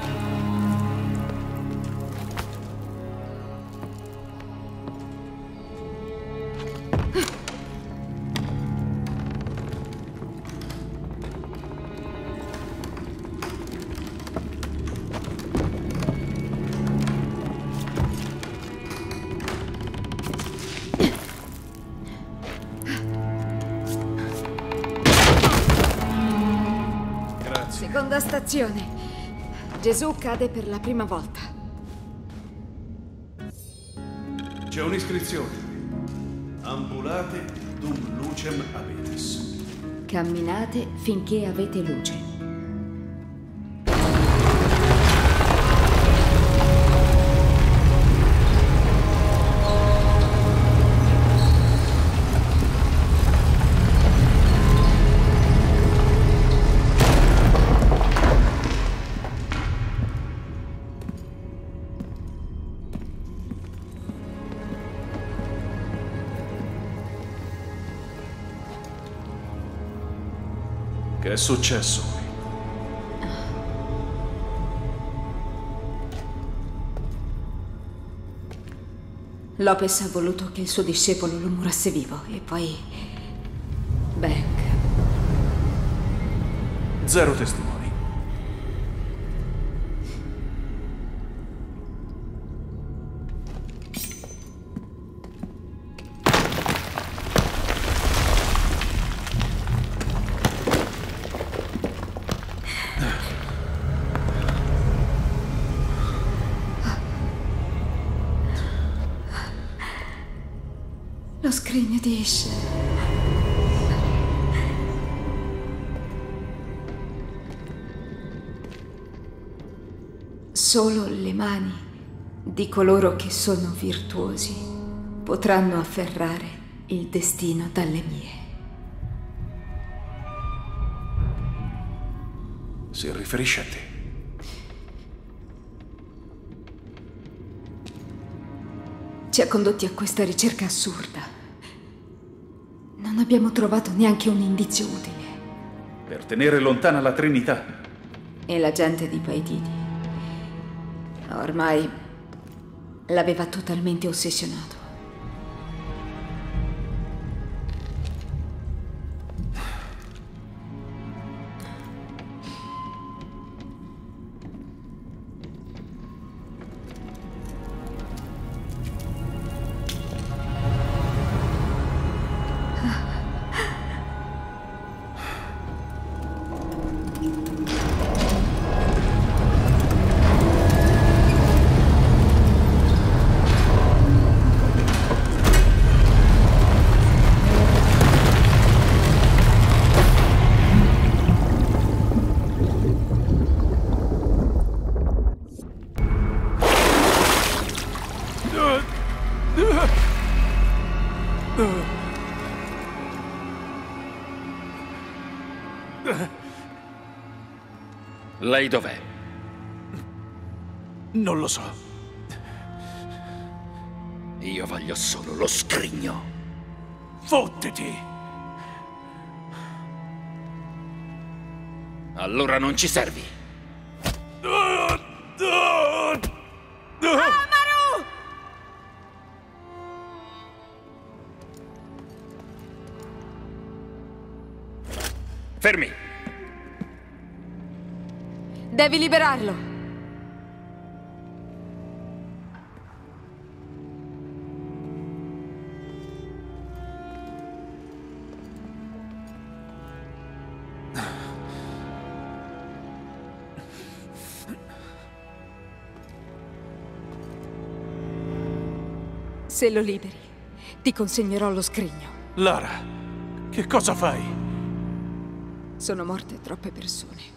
Seconda stazione. Gesù cade per la prima volta. C'è un'iscrizione. Ambulate dum lucem abetis. Camminate finché avete luce. Che è successo qui? Lopez ha voluto che il suo discepolo lo murasse vivo e poi... Bank. 0 testimoni. Lo scrigno di Ish. Solo le mani di coloro che sono virtuosi potranno afferrare il destino dalle mie. Si riferisce a te. Ci ha condotti a questa ricerca assurda. Non abbiamo trovato neanche un indizio utile. Per tenere lontana la Trinità. E la gente di Paititi ormai l'aveva totalmente ossessionato. Lei dov'è? Non lo so. Io voglio solo lo scrigno. Fottiti! Allora non ci servi. Amaru! Fermi! Devi liberarlo. Se lo liberi, ti consegnerò lo scrigno. Lara, che cosa fai? Sono morte troppe persone.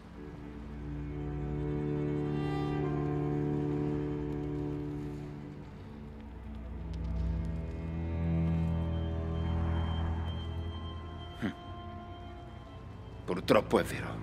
Purtroppo è vero.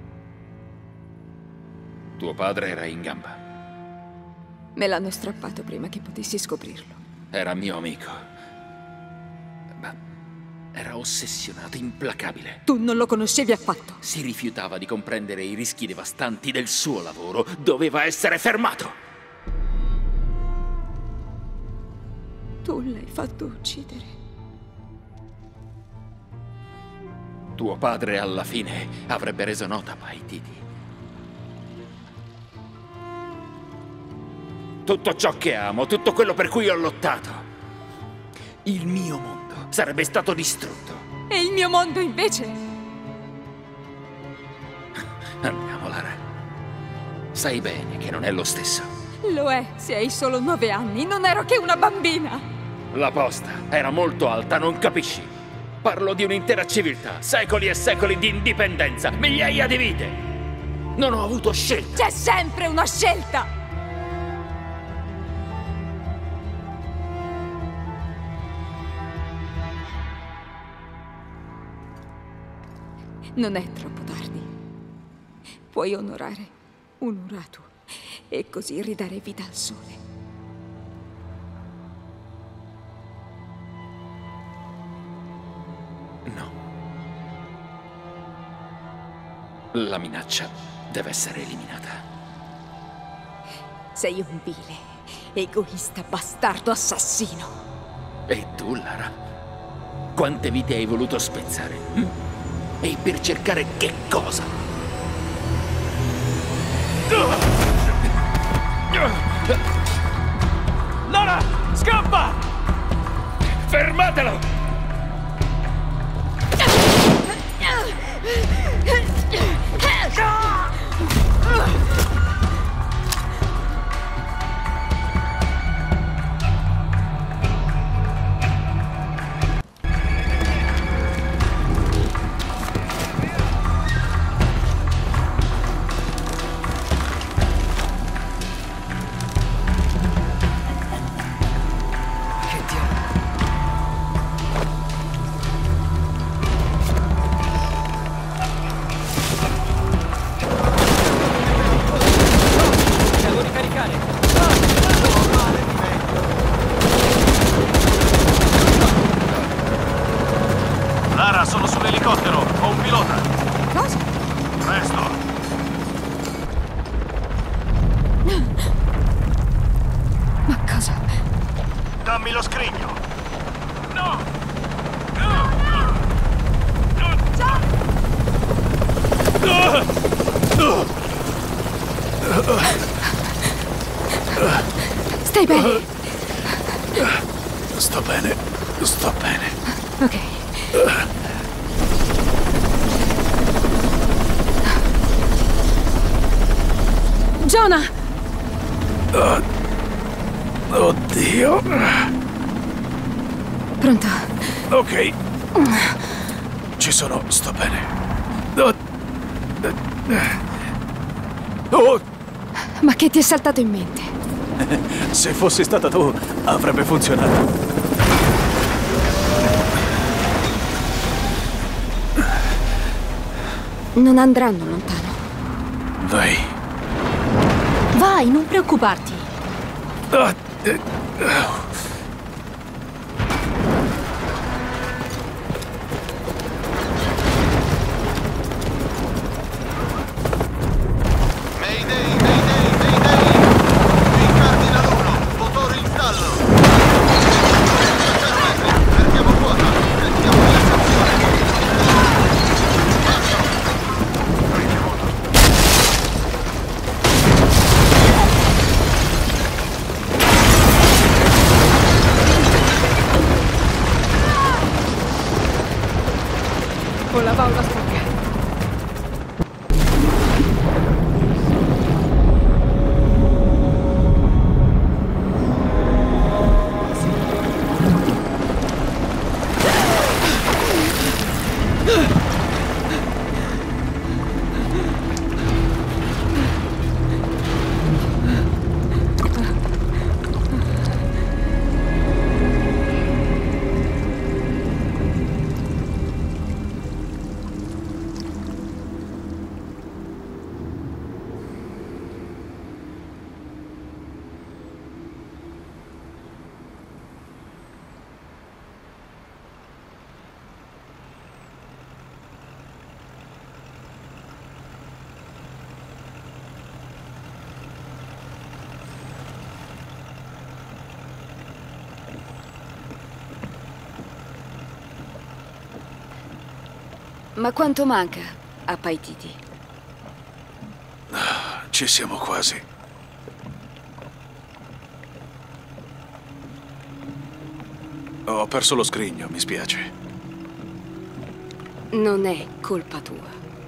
Tuo padre era in gamba. Me l'hanno strappato prima che potessi scoprirlo. Era mio amico. Ma era ossessionato, implacabile. Tu non lo conoscevi affatto. Si rifiutava di comprendere i rischi devastanti del suo lavoro. Doveva essere fermato. Tu l'hai fatto uccidere. Tuo padre alla fine avrebbe reso nota a Paititi. Tutto ciò che amo, tutto quello per cui ho lottato. Il mio mondo sarebbe stato distrutto. E il mio mondo invece? Andiamo, Lara. Sai bene che non è lo stesso. Lo è, se hai solo 9 anni. Non ero che una bambina. La posta era molto alta, non capisci? Parlo di un'intera civiltà, secoli e secoli di indipendenza, migliaia di vite. Non ho avuto scelta. C'è sempre una scelta! Non è troppo tardi. Puoi onorare un Uratu e così ridare vita al sole. No. La minaccia deve essere eliminata. Sei un vile, egoista, bastardo, assassino. E tu, Lara? Quante vite hai voluto spezzare? E per cercare che cosa? Lara, scappa! Fermatelo! Lara, sono sull'elicottero. Ho un pilota. Cosa? Presto. Ma cosa? Dammi lo scrigno. No! Stai bene? Sto bene. Sto bene. Ok. Jonah! Oddio. Pronto? Ok. Ci sono, sto bene. Oh! Ma che ti è saltato in mente? Se fossi stata tu, avrebbe funzionato. Non andranno lontano. Vai. Vai, non preoccuparti. Con la valva stacca. Ma quanto manca a Paititi? Ci siamo quasi. Ho perso lo scrigno, mi spiace. Non è colpa tua.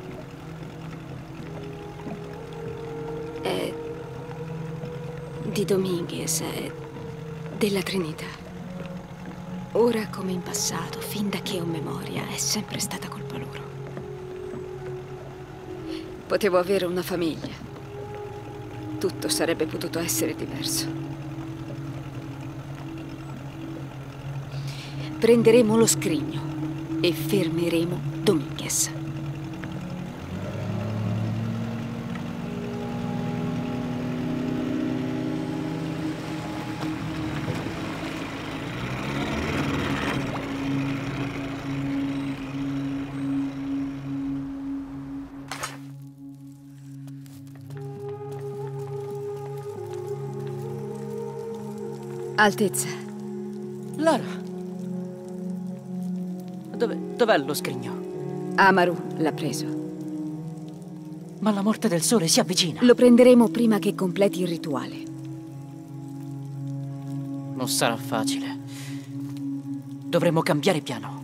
È di Dominguez, è della Trinità. Ora come in passato, fin da che ho memoria, è sempre stata colpa loro. Potevo avere una famiglia. Tutto sarebbe potuto essere diverso. Prenderemo lo scrigno e fermeremo Dominguez. Altezza. Lara. Dov'è lo scrigno? Amaru l'ha preso. Ma la morte del sole si avvicina. Lo prenderemo prima che completi il rituale. Non sarà facile. Dovremmo cambiare piano.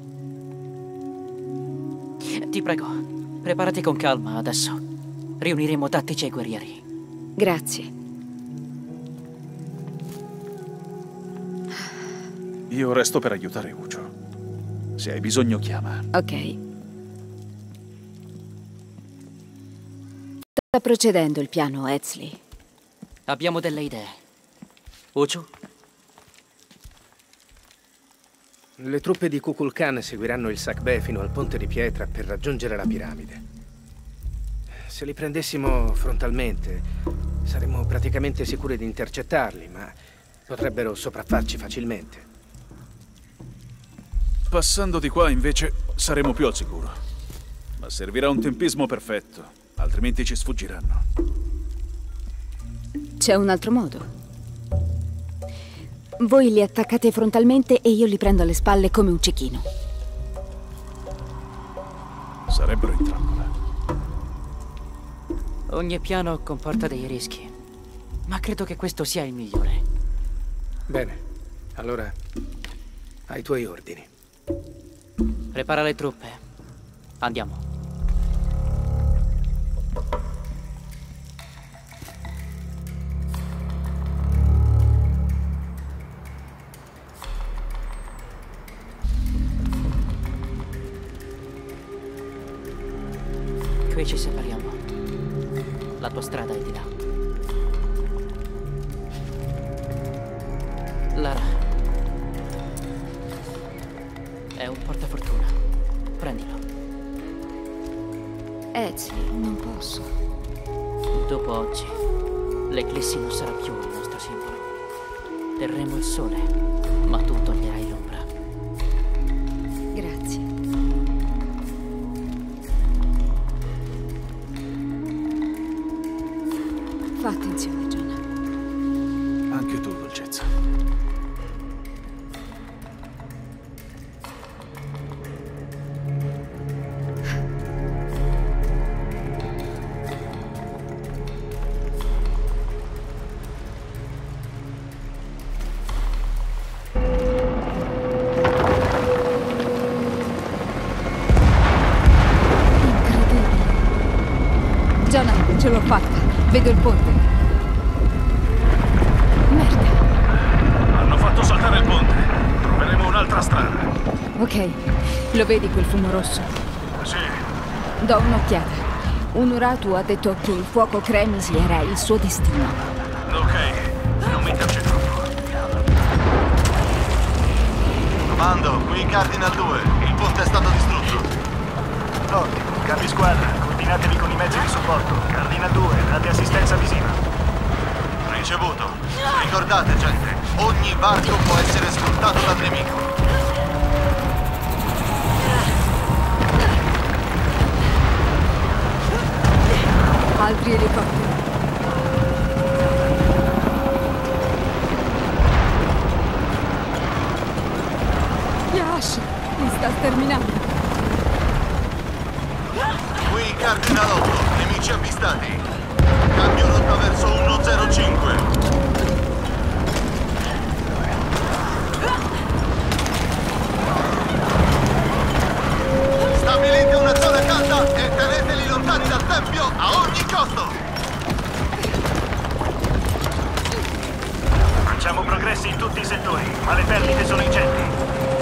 Ti prego, preparati con calma adesso. Riuniremo tattici e guerrieri. Grazie. Io resto per aiutare Ujo. Se hai bisogno, chiama. Ok. Sta procedendo il piano, Ezli? Abbiamo delle idee. Ujo? Le truppe di Kukulkan seguiranno il Sakbe fino al ponte di pietra per raggiungere la piramide. Se li prendessimo frontalmente, saremmo praticamente sicuri di intercettarli, ma potrebbero sopraffarci facilmente. Passando di qua, invece, saremo più al sicuro. Ma servirà un tempismo perfetto, altrimenti ci sfuggiranno. C'è un altro modo. Voi li attaccate frontalmente e io li prendo alle spalle come un cecchino. Sarebbero in trappola. Ogni piano comporta dei rischi, ma credo che questo sia il migliore. Bene, allora, ai tuoi ordini. Prepara le truppe. Andiamo. Qui ci separiamo. La tua strada è di là. Lara. È un portafortuna. Prendilo. Ezio, non posso. Dopo oggi, l'eclissi non sarà più il nostro simbolo. Terremo il sole, ma tu toglierai l'ombra. Grazie. Fa attenzione, John. Anche tu, dolcezza. Jonah, ce l'ho fatta. Vedo il ponte. Merda. Hanno fatto saltare il ponte. Troveremo un'altra strada. Ok. Lo vedi quel fumo rosso? Sì. Do un'occhiata. Un Uratu ha detto che il fuoco Cremisi era il suo destino. Ok. Non metterci troppo. Comando, qui Cardinal 2. Il ponte è stato distrutto. Ottimo. Cambi squadra. Coordinatevi con i mezzi di supporto. Cardinal 2, date assistenza visiva. Ricevuto. Ricordate, gente, ogni varco può essere sfruttato dal nemico. Altri elicotteri. Yash, mi sta sterminando. Qui Cardinal 8, nemici avvistati. Cambio rotta verso 105. Stabilite una zona calda e teneteli lontani dal tempio a ogni costo. Facciamo progressi in tutti i settori, ma le perdite sono ingenti.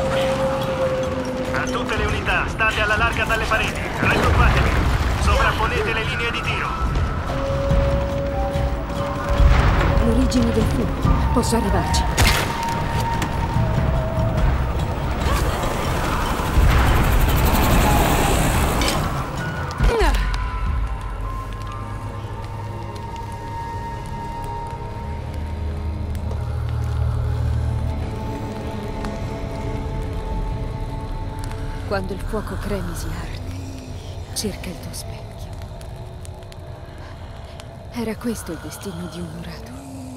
A tutte le unità, state alla larga dalle pareti. Raggruppatevi. Sovrapponete le linee di tiro. L'origine del fumo. Posso arrivarci. Quando il fuoco Cremisi arde, cerca il tuo specchio. Era questo il destino di un Uratu.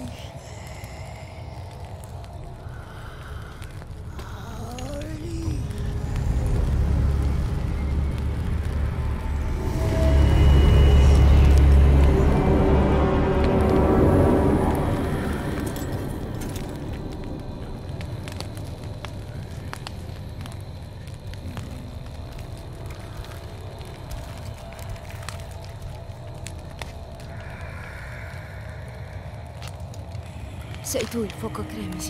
Sei tu il fuoco Cremisi.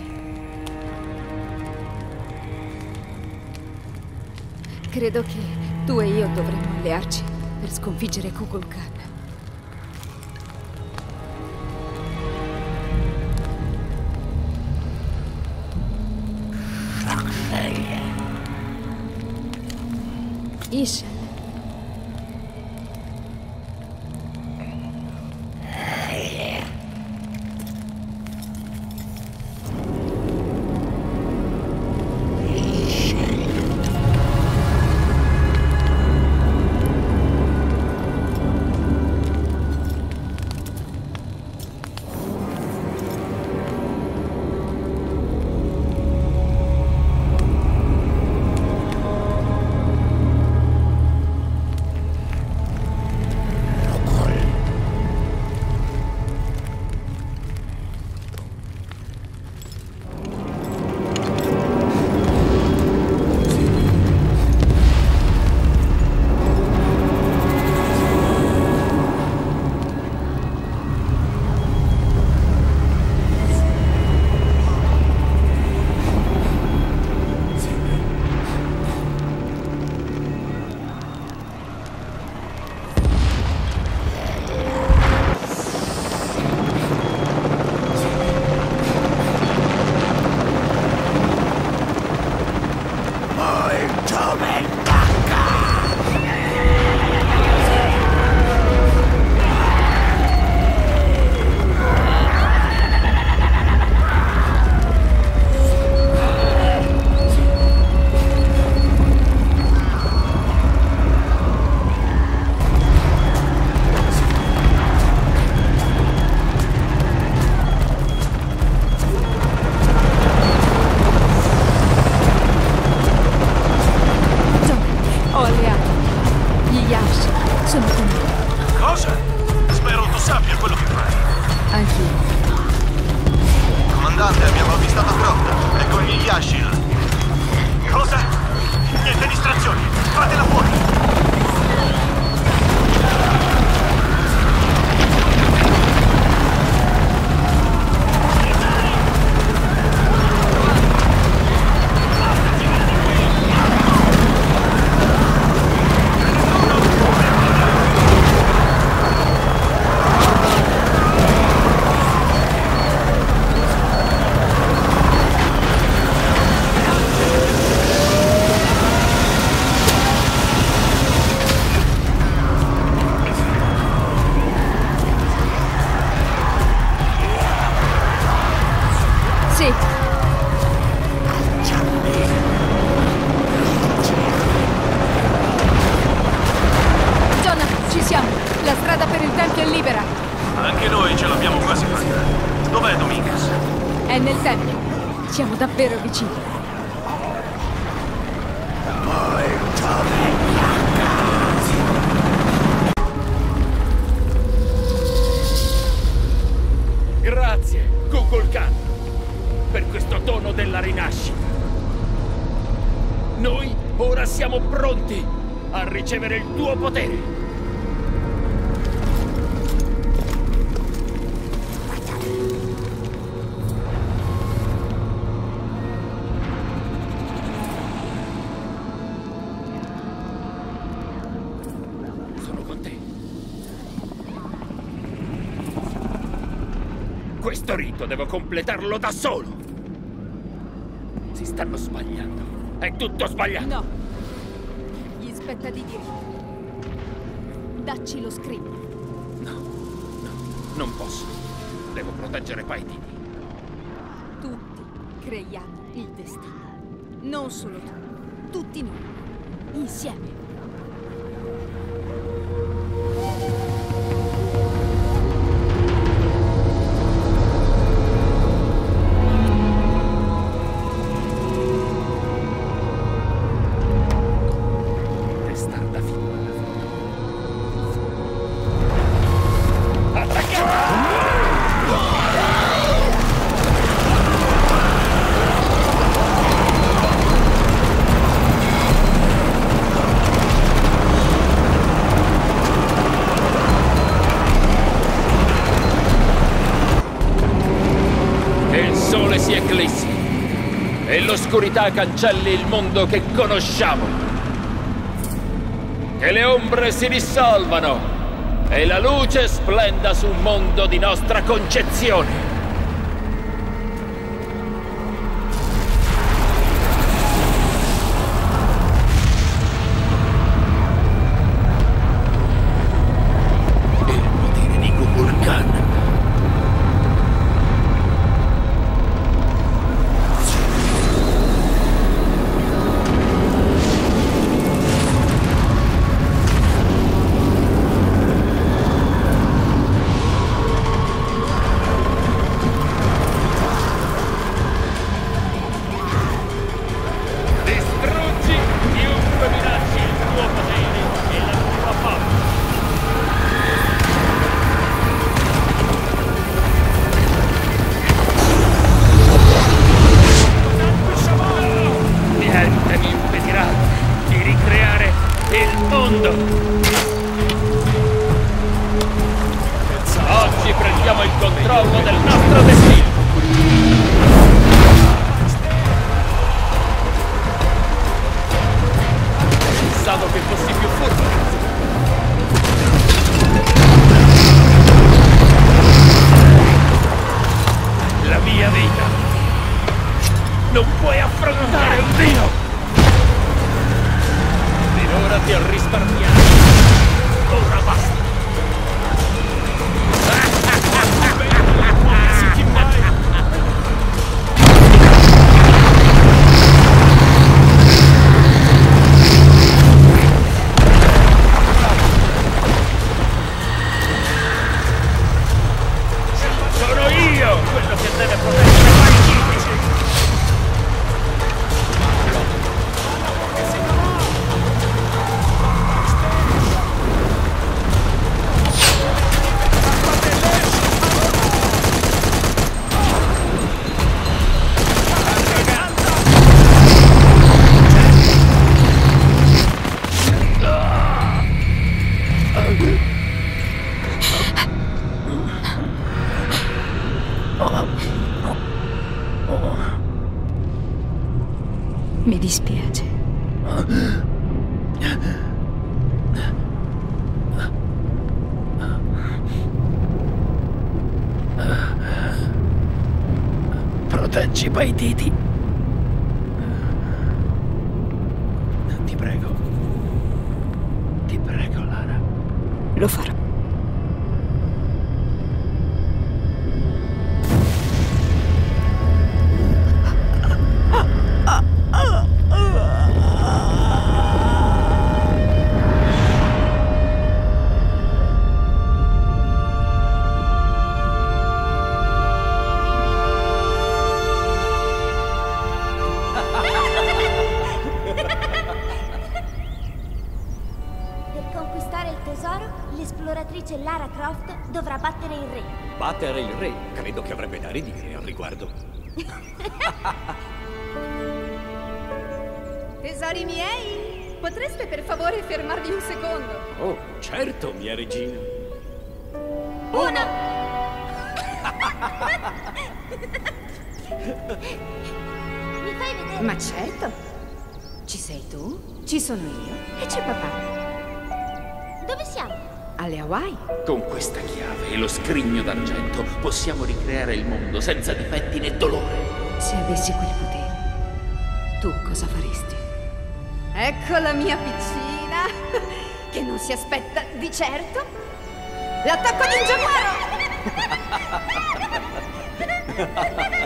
Credo che tu e io dovremmo allearci per sconfiggere Kukulkan. Ishal. Sono con me. Cosa? Spero tu sappia quello che fai. Anch'io. Comandante, abbiamo avvistato Croft. È con gli Yashil. Cosa? Niente distrazioni. Fatela fuori. Siamo davvero vicini. Grazie, Kukulkan, per questo dono della rinascita. Noi ora siamo pronti a ricevere il tuo potere. Questo rito devo completarlo da solo. Si stanno sbagliando. È tutto sbagliato. No. Gli spetta di diritto. Dacci lo script. No, non posso. Devo proteggere Paitini. Tutti creiamo il destino. Non solo tu. Tutti noi. Insieme. E l'oscurità cancelli il mondo che conosciamo. Che le ombre si dissolvano e la luce splenda sul mondo di nostra concezione. Il potere di Kukulkan. Oggi prendiamo il controllo del nostro destino. Pensavo che fossi più furbo. La mia vita non puoi affrontare un dio. Finora ti ho risparmiato. Ora basta. Sono io quello che deve proteggere Paitini. Partecipa ai diti. Ti prego. Ti prego, Lara. Lo farò. L'esploratrice Lara Croft dovrà battere il re. Battere il re? Credo che avrebbe da ridire al riguardo. Tesori miei, potreste per favore fermarvi un secondo? Oh, certo, mia regina. Uno! Mi fai vedere? Ma certo. Ci sei tu, ci sono io e c'è papà. Dove siamo? Alle Hawaii. Con questa chiave e lo scrigno d'argento possiamo ricreare il mondo senza difetti né dolore. Se avessi quei poteri, tu cosa faresti? Ecco la mia piccina, che non si aspetta di certo l'attacco ninja.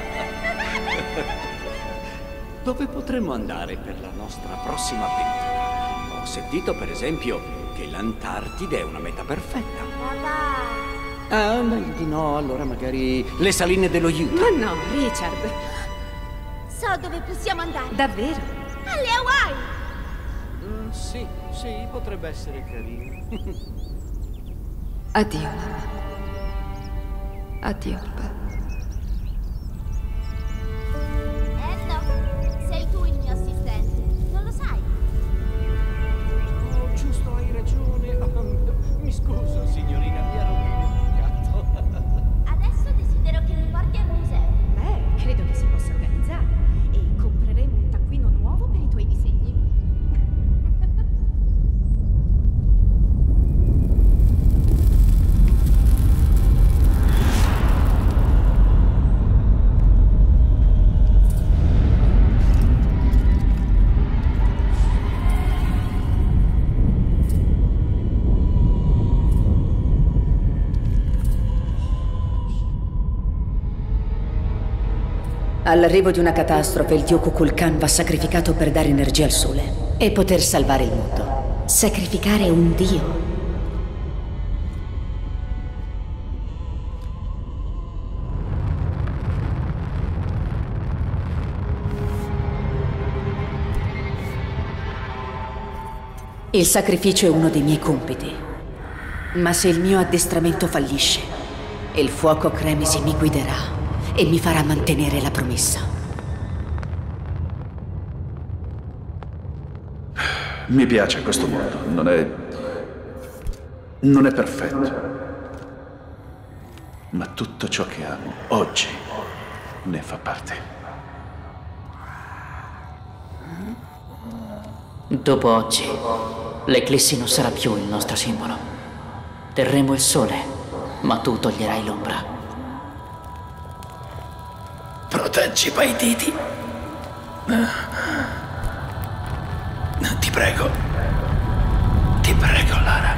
Dove potremmo andare per la nostra prossima avventura? Ho sentito, per esempio, che l'Antartide è una meta perfetta. Papà! Ah, meglio di no, allora magari le saline dello Utah. Ma no, Richard. So dove possiamo andare. Davvero? Alle Hawaii! Sì, potrebbe essere carino. Addio, mamma. Addio, papà. No, sei tu il mio assistente, non lo sai? Oh, giusto, hai ragione. Mi scuso, signorina, mi ero dimenticato. Adesso desidero che mi porti al museo. Credo che si possa organizzare. E compreremo un taccuino nuovo per i tuoi disegni. All'arrivo di una catastrofe, il dio Kukulkan va sacrificato per dare energia al sole e poter salvare il mondo. Sacrificare un dio? Il sacrificio è uno dei miei compiti. Ma se il mio addestramento fallisce, il fuoco Cremisi mi guiderà e mi farà mantenere la promessa. Mi piace questo mondo, non è perfetto. Ma tutto ciò che amo oggi ne fa parte. Dopo oggi, l'eclissi non sarà più il nostro simbolo. Terremo il sole, ma tu toglierai l'ombra. Proteggi Paititi. Ti prego. Ti prego, Lara.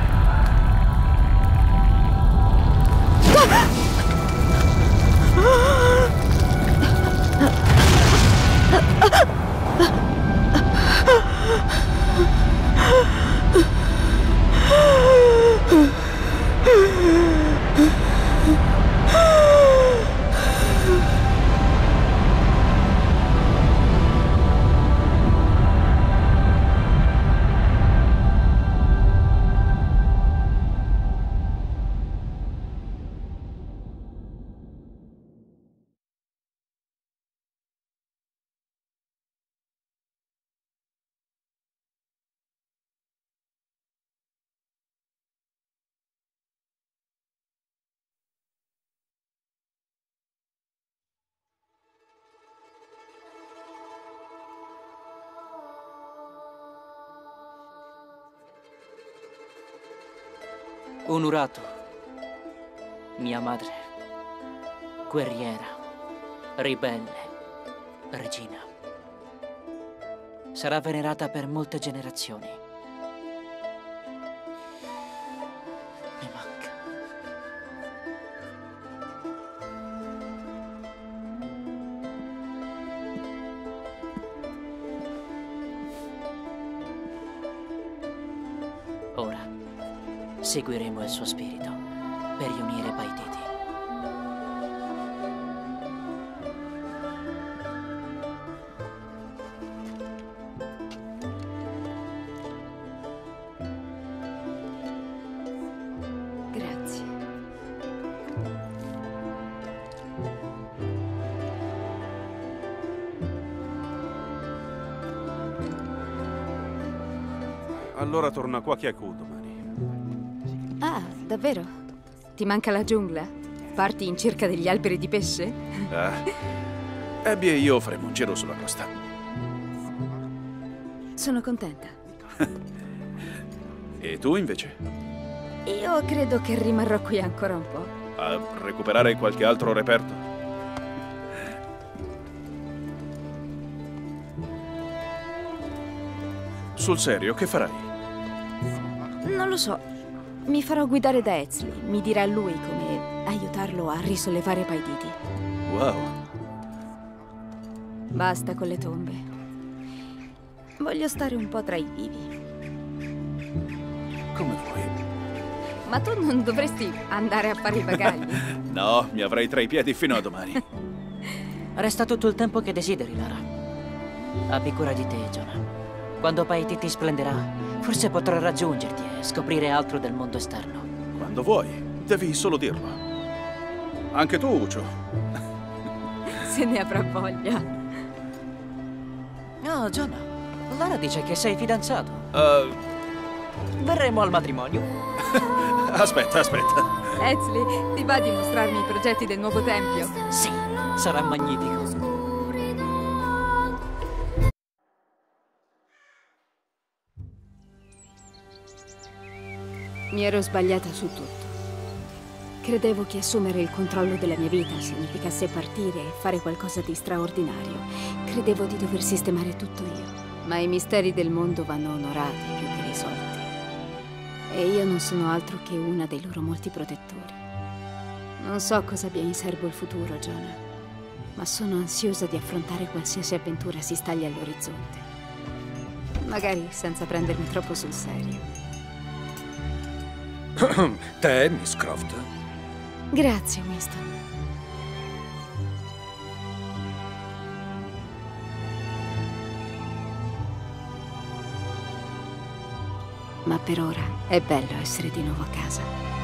Onurato, mia madre, guerriera, ribelle, regina. Sarà venerata per molte generazioni. Mi manca. Ora seguiremo il suo spirito per riunire Paititi. Grazie. Allora torna qua Kyaku domani. Ah, davvero? Ti manca la giungla? Parti in cerca degli alberi di pesce? Abby e io faremo un giro sulla costa. Sono contenta. E tu invece? Io credo che rimarrò qui ancora un po'. A recuperare qualche altro reperto? Sul serio, che farai? Non lo so. Mi farò guidare da Ezli. Mi dirà lui come aiutarlo a risollevare Paititi. Wow. Basta con le tombe. Voglio stare un po' tra i vivi. Come vuoi. Ma tu non dovresti andare a fare i bagagli? No, mi avrai tra i piedi fino a domani. Resta tutto il tempo che desideri, Lara. Abbi cura di te, Jonah. Quando Paititi splenderà, forse potrò raggiungerti e scoprire altro del mondo esterno. Quando vuoi, devi solo dirlo. Anche tu, Ucio. Se ne avrà voglia. No, Jonah. Lara dice che sei fidanzato. Verremo al matrimonio. Aspetta. Ezli, ti va di mostrarmi i progetti del nuovo tempio? Sì, sarà magnifico. Mi ero sbagliata su tutto. Credevo che assumere il controllo della mia vita significasse partire e fare qualcosa di straordinario. Credevo di dover sistemare tutto io. Ma i misteri del mondo vanno onorati più che risolti. E io non sono altro che una dei loro molti protettori. Non so cosa abbia in serbo il futuro, Jonah, ma sono ansiosa di affrontare qualsiasi avventura si stagli all'orizzonte. Magari senza prendermi troppo sul serio. Te, Miss Croft? Grazie, Winston. Ma per ora è bello essere di nuovo a casa.